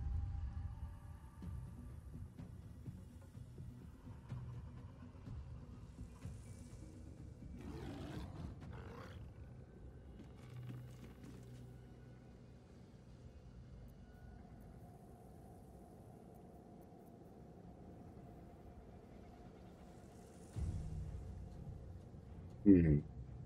Hmm.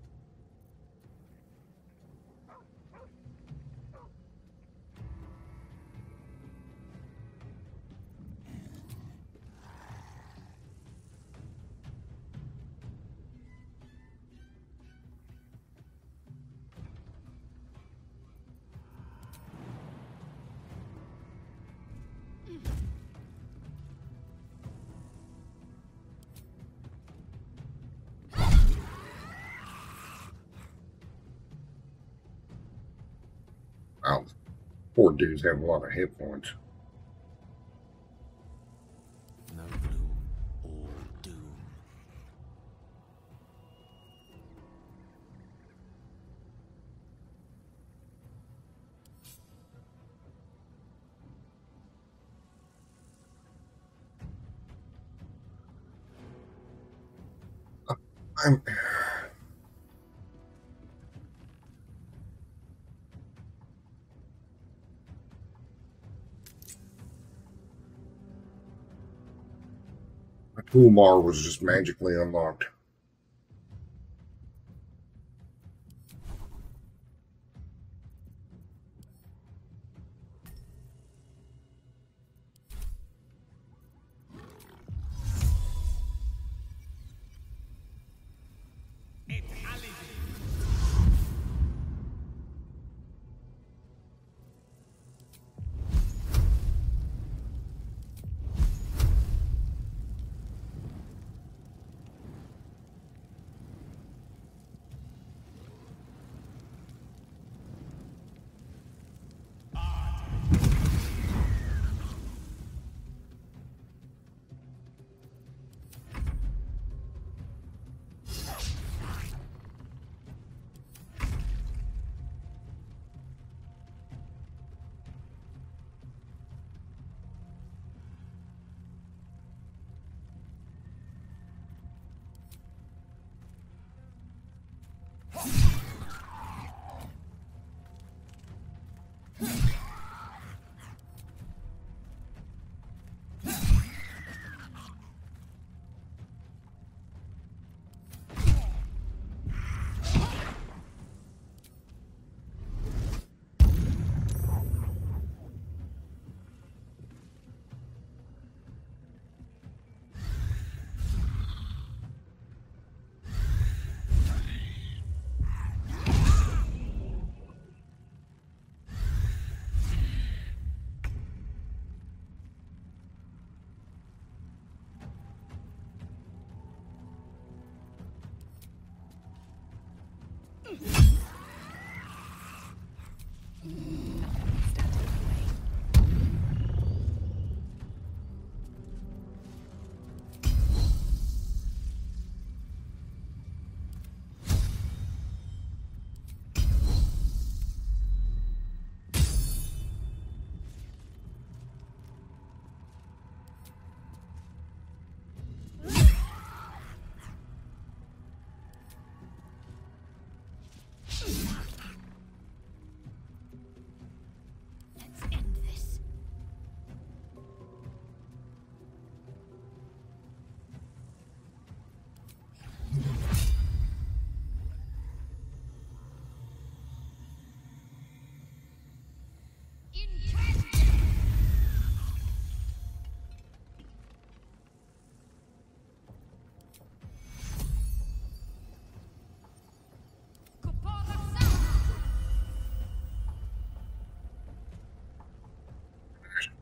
Wow, poor dudes have a lot of hit points. No gloom, all doom. I'm. My toolbar was just magically unlocked.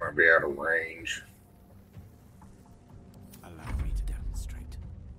Might be out of range. Allow me to demonstrate.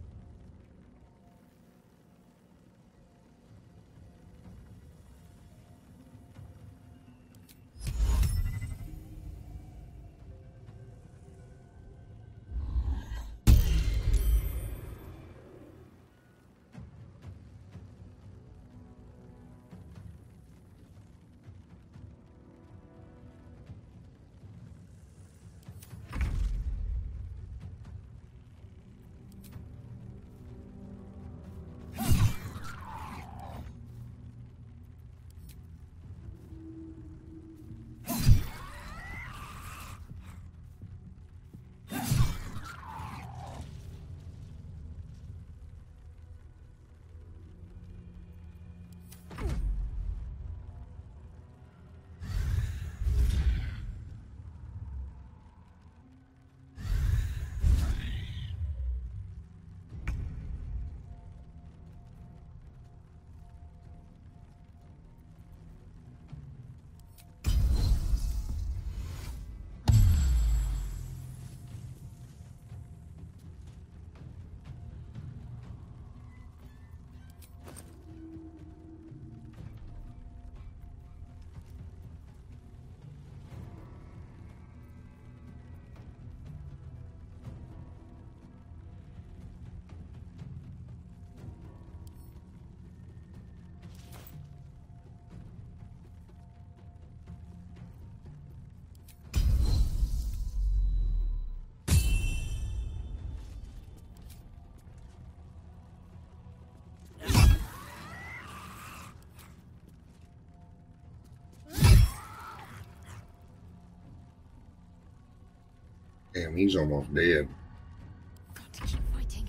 Damn, he's almost dead. Got to keep fighting.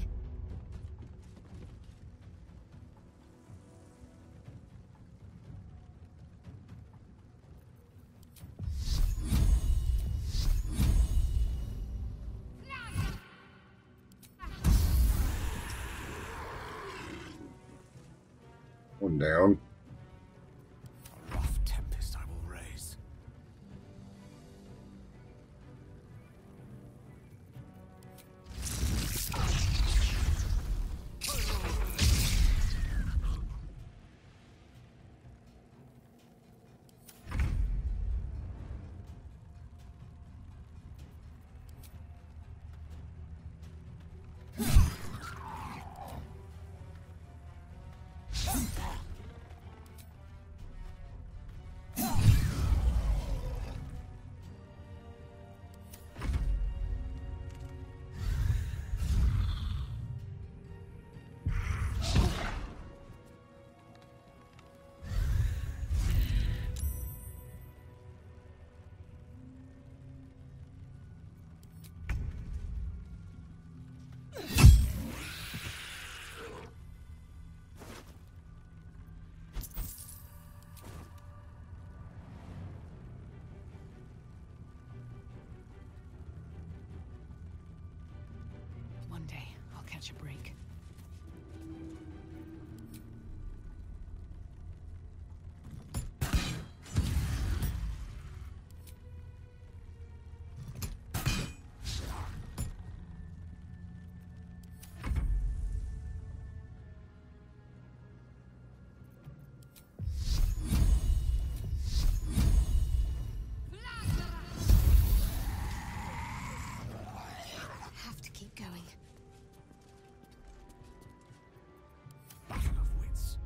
One down. A rough tempest I will raise. One day, I'll catch a break. Have to keep going. Battle of wits.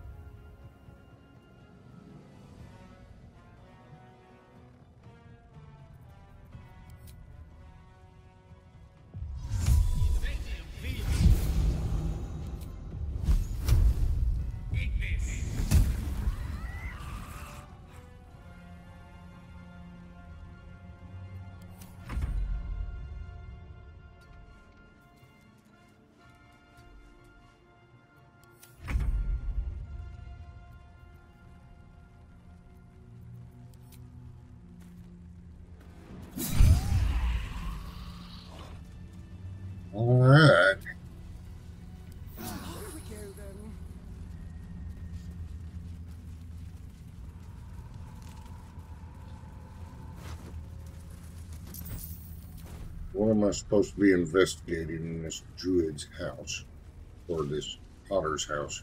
All right. Here we go then. am I supposed to be investigating in this druid's house? Or this potter's house?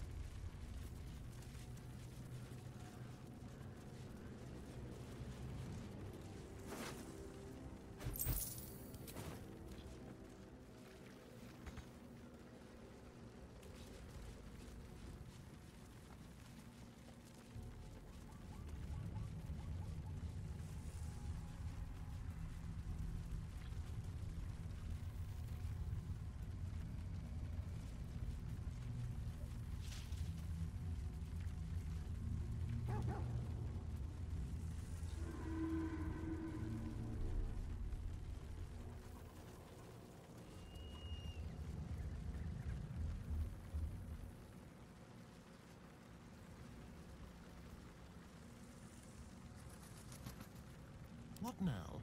What now?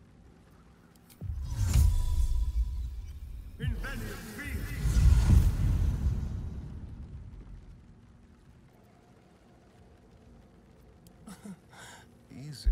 Easy.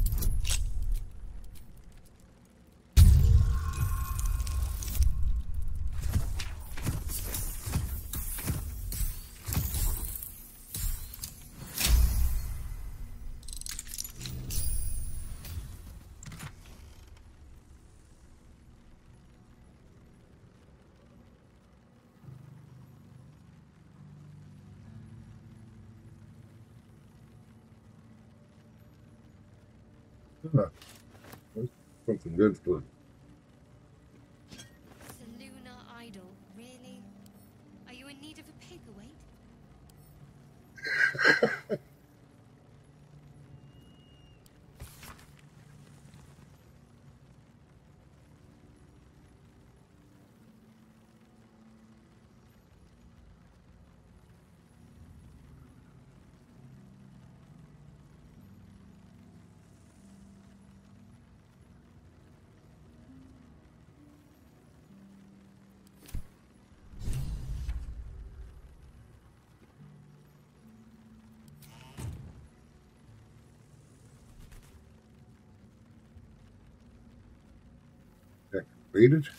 Huh. That's something good for. Lunar idol, really? Are you in need of a paperweight? Read it.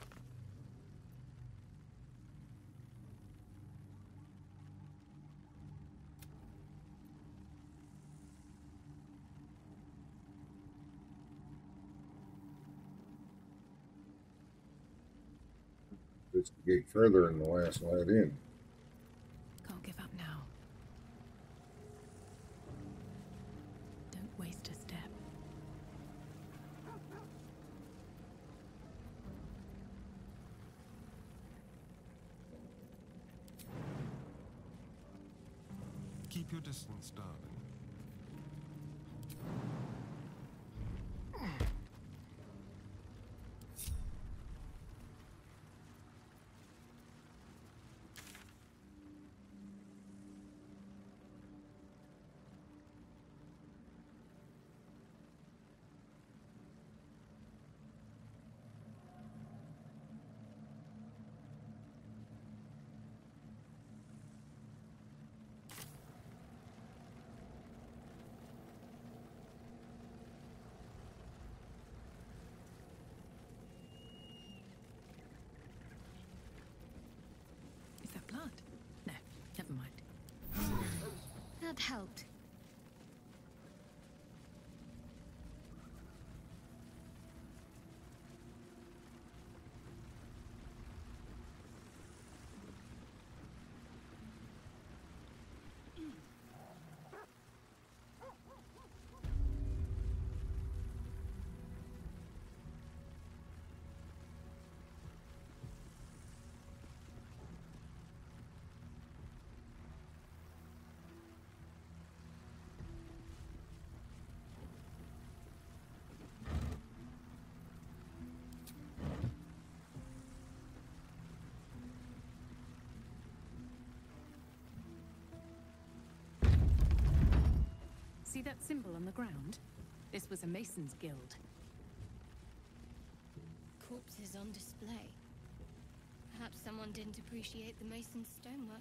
Investigate further in the last light in. Can't give up now. Don't waste a step. Keep your distance, darling. Is that blood? No, never mind. That helped. See that symbol on the ground? This was a mason's guild. Corpses on display. Perhaps someone didn't appreciate the mason's stonework.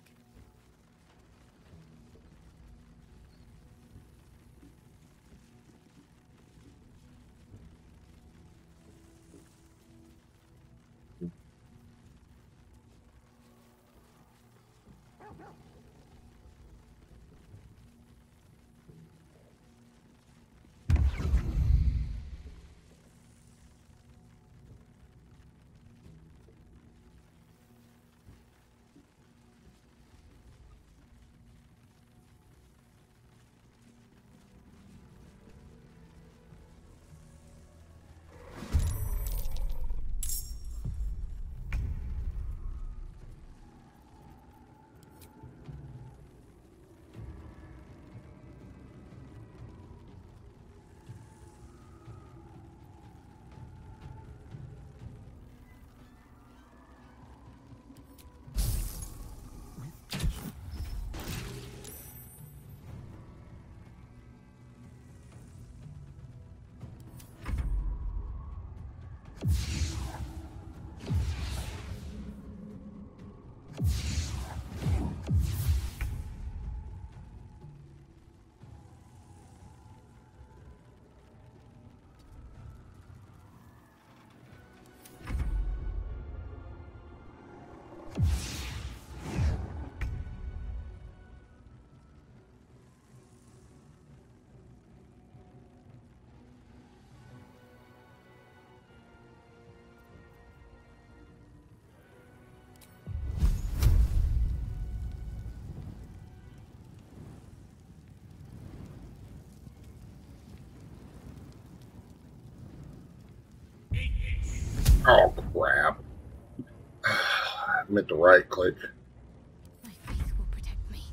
meant to right click. My faith will protect me.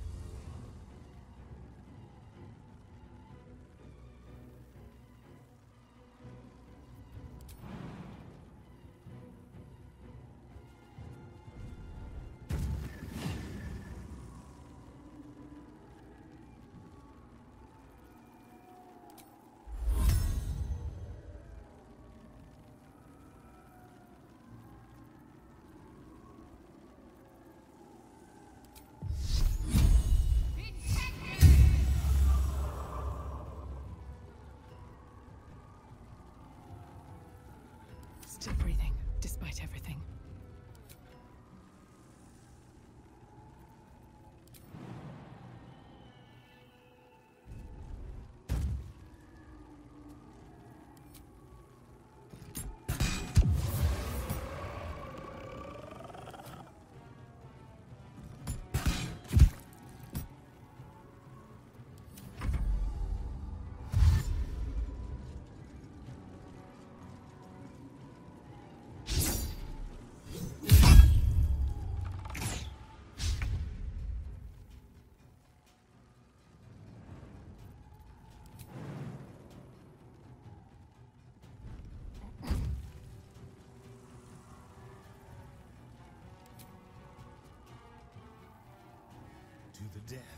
Still breathing, despite everything. To the death.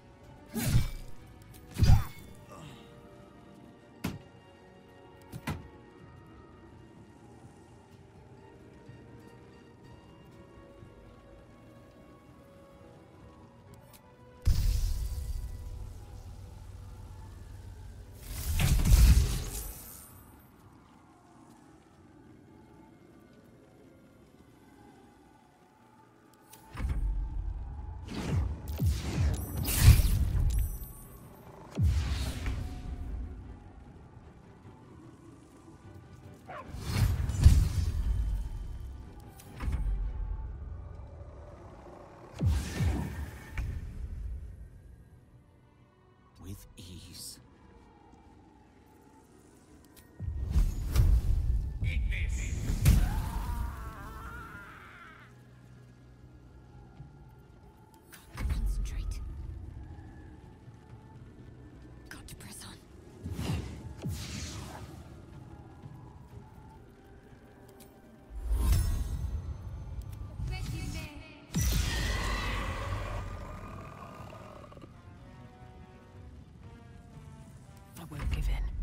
With ease. Eat this! Concentrate. Got to press on. I won't give in.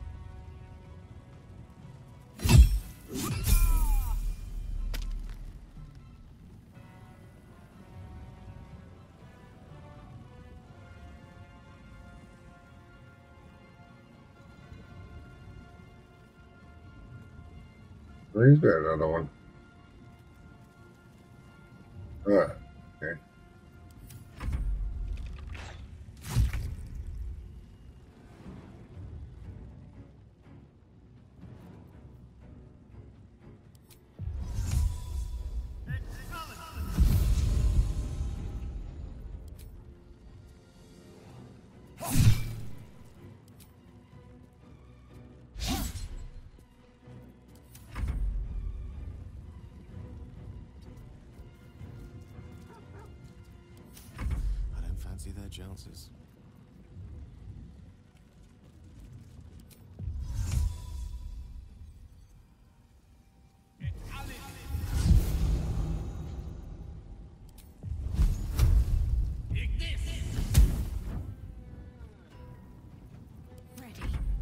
Where's that other one? Ah, okay. I don't fancy their chances. Ready.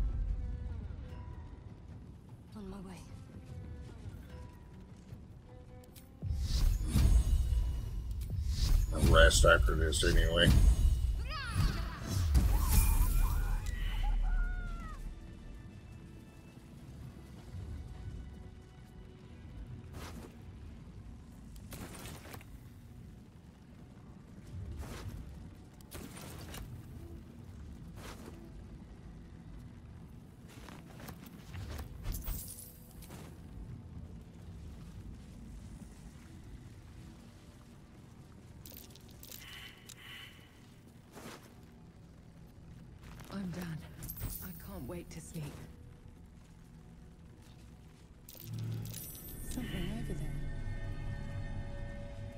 On my way. I'll rest after this anyway. I'm done. I can't wait to sleep. Something over there.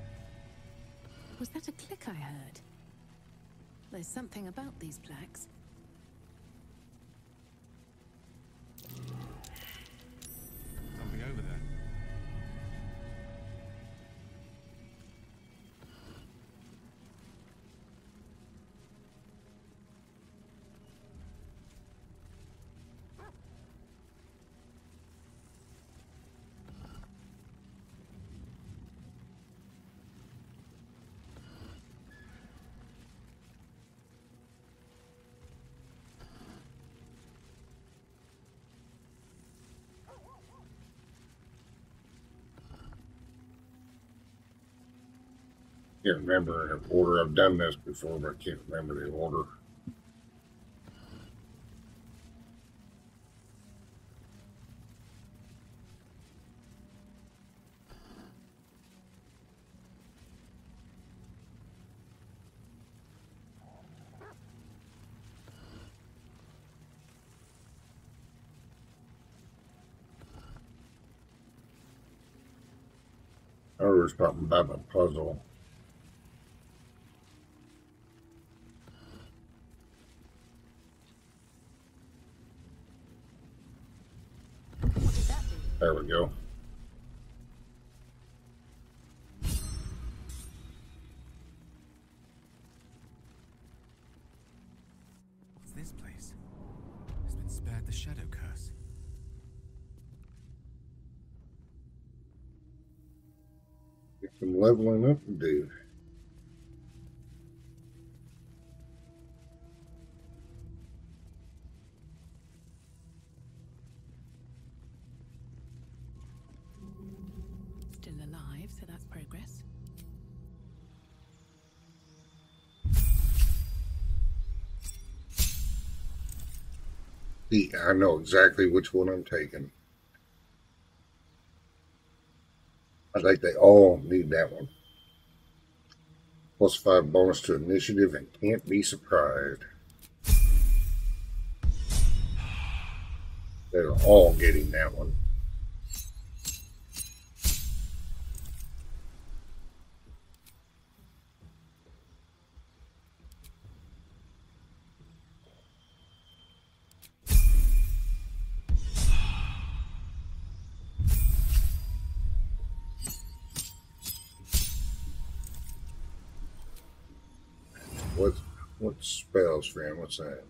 Was that a click I heard? There's something about these plaques. Something over there. Can't remember in order. I've done this before, but I can't remember the order. I was talking about a puzzle. There we go. What's this place? It's been spared the shadow curse. Get some leveling up to do. Still alive, so that's progress. See, I know exactly which one I'm taking. I think they all need that one. Plus five bonus to initiative and can't be surprised. They're all getting that one. What what spells, friend? What's that?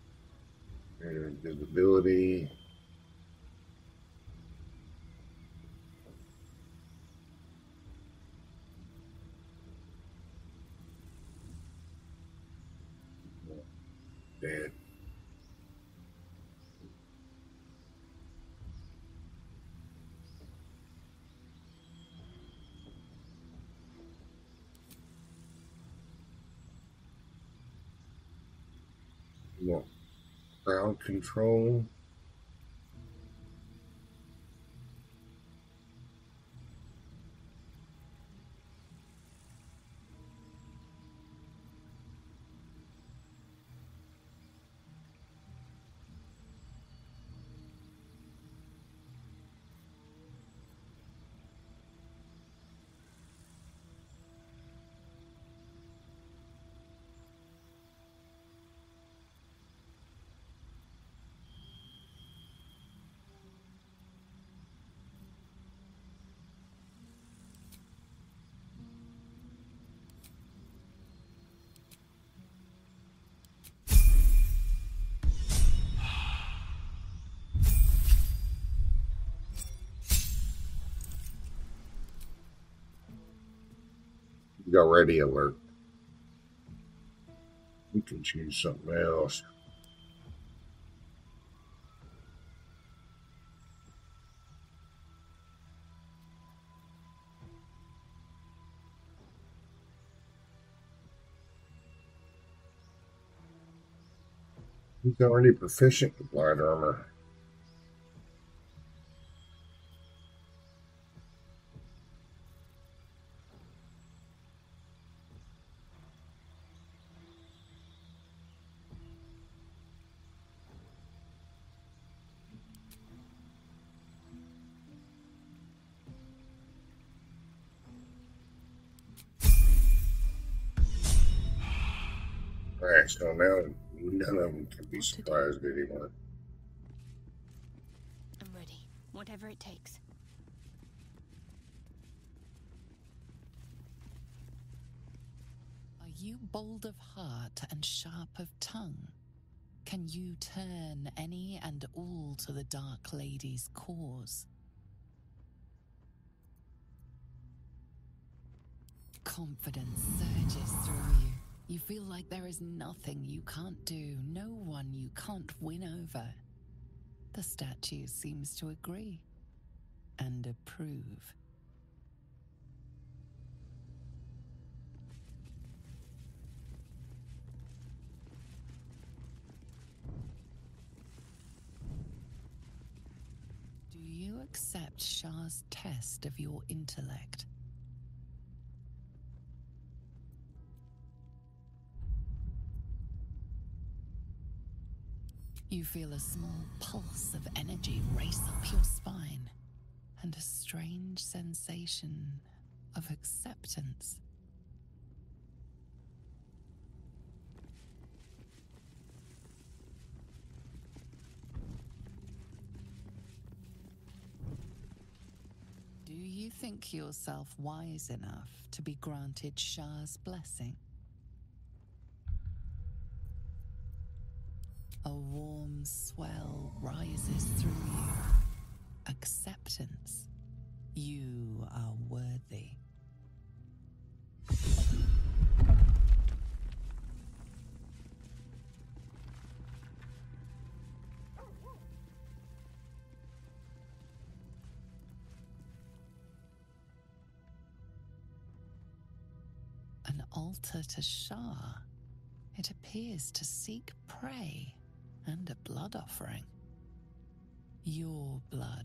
Invisibility. Dead. What? Crowd control. Got ready alert. We can choose something else. He's already proficient with light armor. Alright, so now none of them can be surprised anymore. I'm ready. Whatever it takes. Are you bold of heart and sharp of tongue? Can you turn any and all to the Dark Lady's cause? Confidence surges through you. You feel like there is nothing you can't do, no one you can't win over. The statue seems to agree and approve. Do you accept Shah's test of your intellect? You feel a small pulse of energy race up your spine, and a strange sensation of acceptance. Do you think yourself wise enough to be granted Shah's blessing? A warm swell rises through you. Acceptance. You are worthy. An altar to Shah. It appears to seek prey. And a blood offering. Your blood.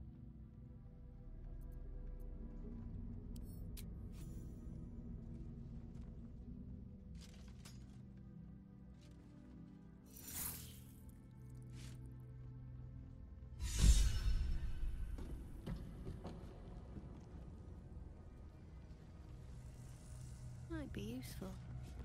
Might be useful.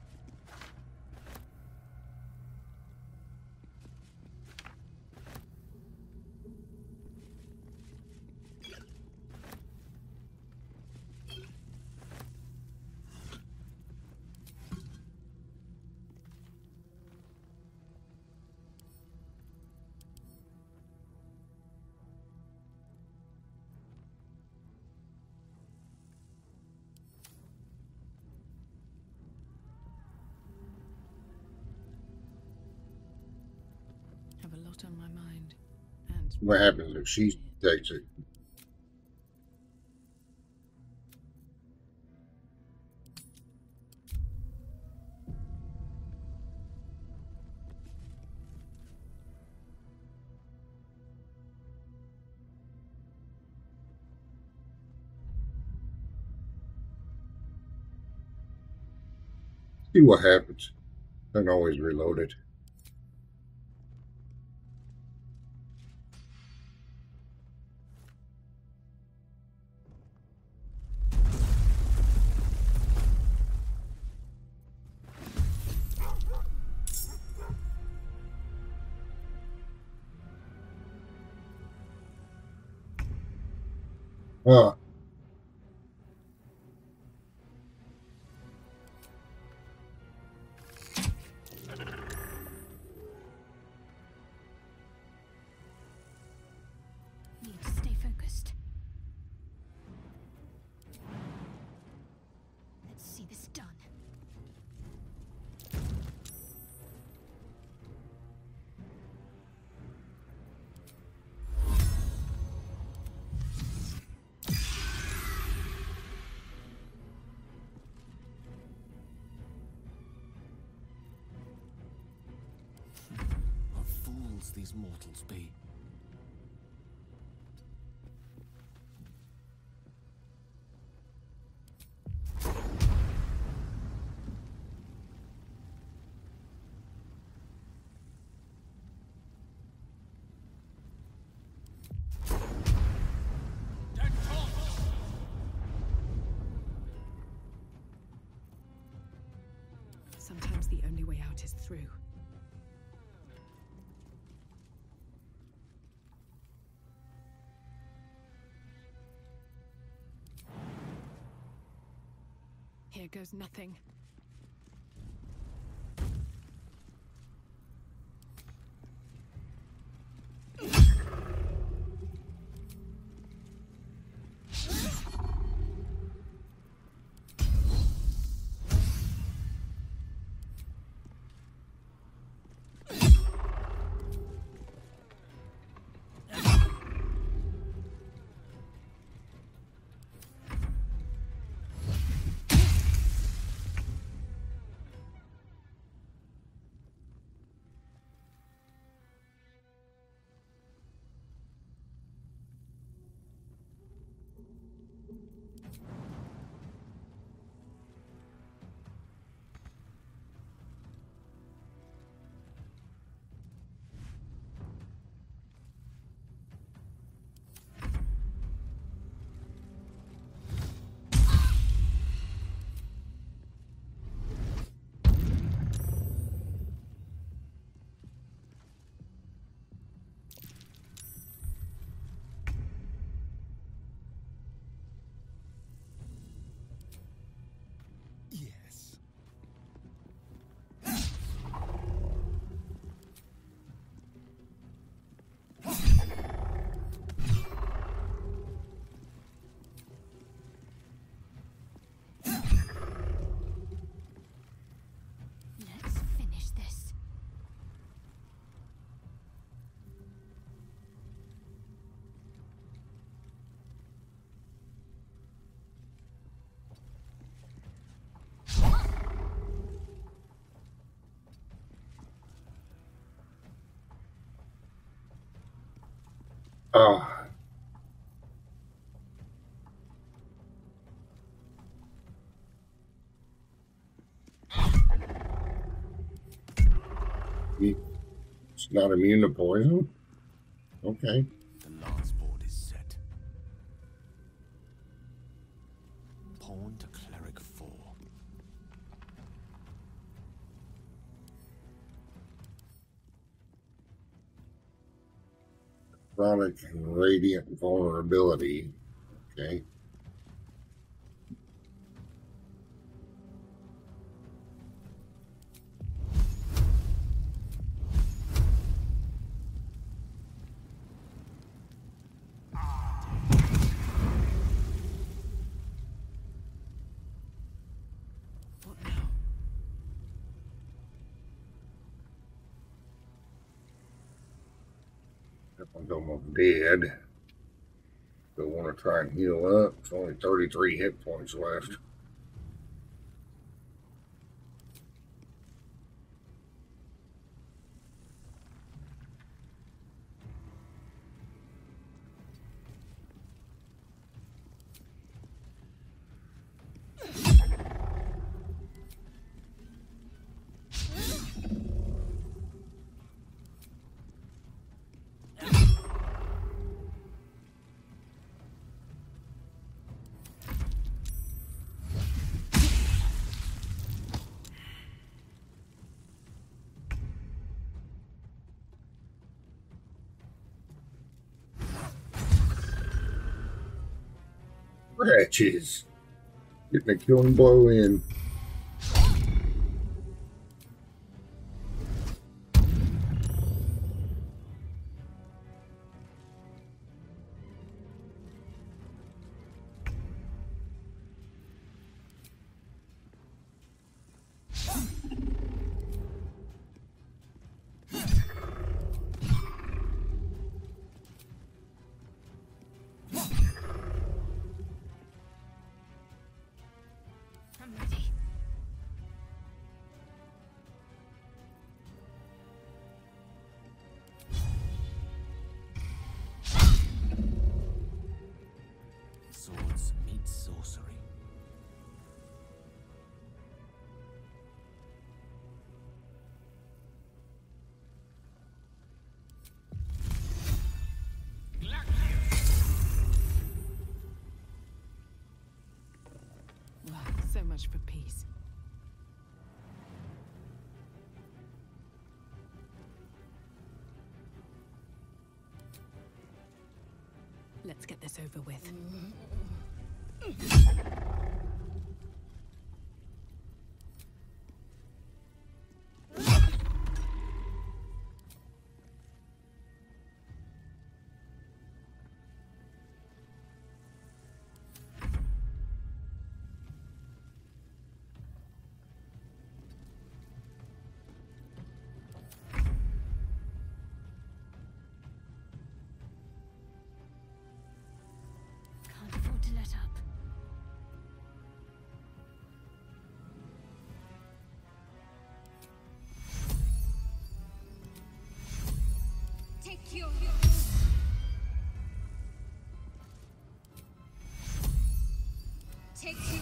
Have a lot on my mind. And What happens if she takes it? See what happens. Don't always reload it. Uh, Need to stay focused. Let's see this done. What fools these mortals be. Sometimes the only way out is through. Here goes nothing. Let's finish this. Oh. It's not immune to poison? Okay. The lance board is set. Pawn to cleric four. Chronic and radiant vulnerability. Okay. That one's almost dead. Still want to try and heal up. It's only thirty-three hit points left. Wretches. Getting a killing blow in. I'm ready. Swords meet sorcery. Well, so much for peace. over with. Can't afford to let up. Take your... Take your...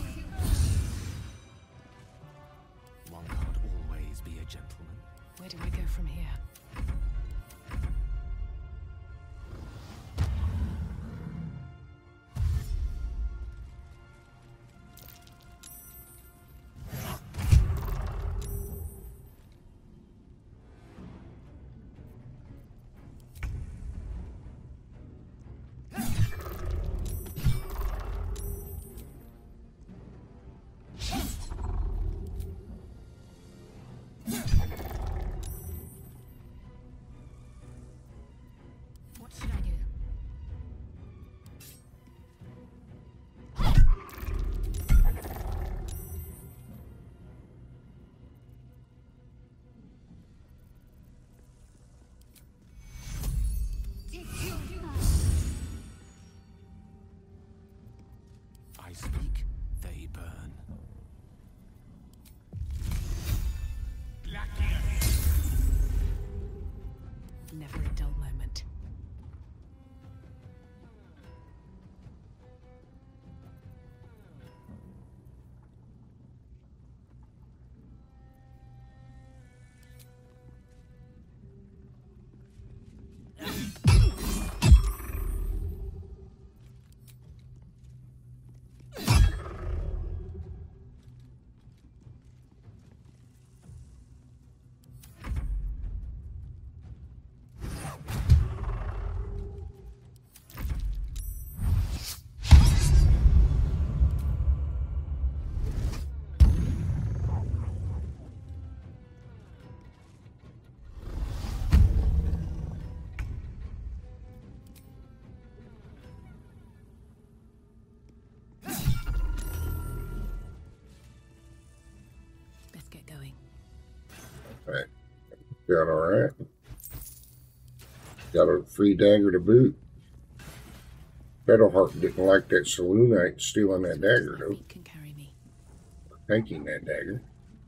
One can't always be a gentleman. Where do we go from here? What should I do? Take your... I speak, they burn. Never a dull moment. Let's get going. Right. Got alright. Got a free dagger to boot. Battleheart didn't like that Saloonite stealing that dagger, though. Can carry me. Taking that dagger.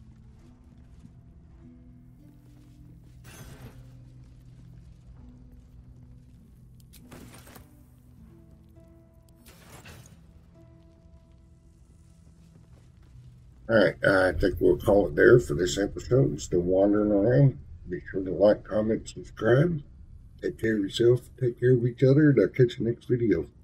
Alright, I think we'll call it there for this episode. Still wandering around. Be sure to like, comment, subscribe. Take care of yourself, take care of each other, and I'll catch you next video.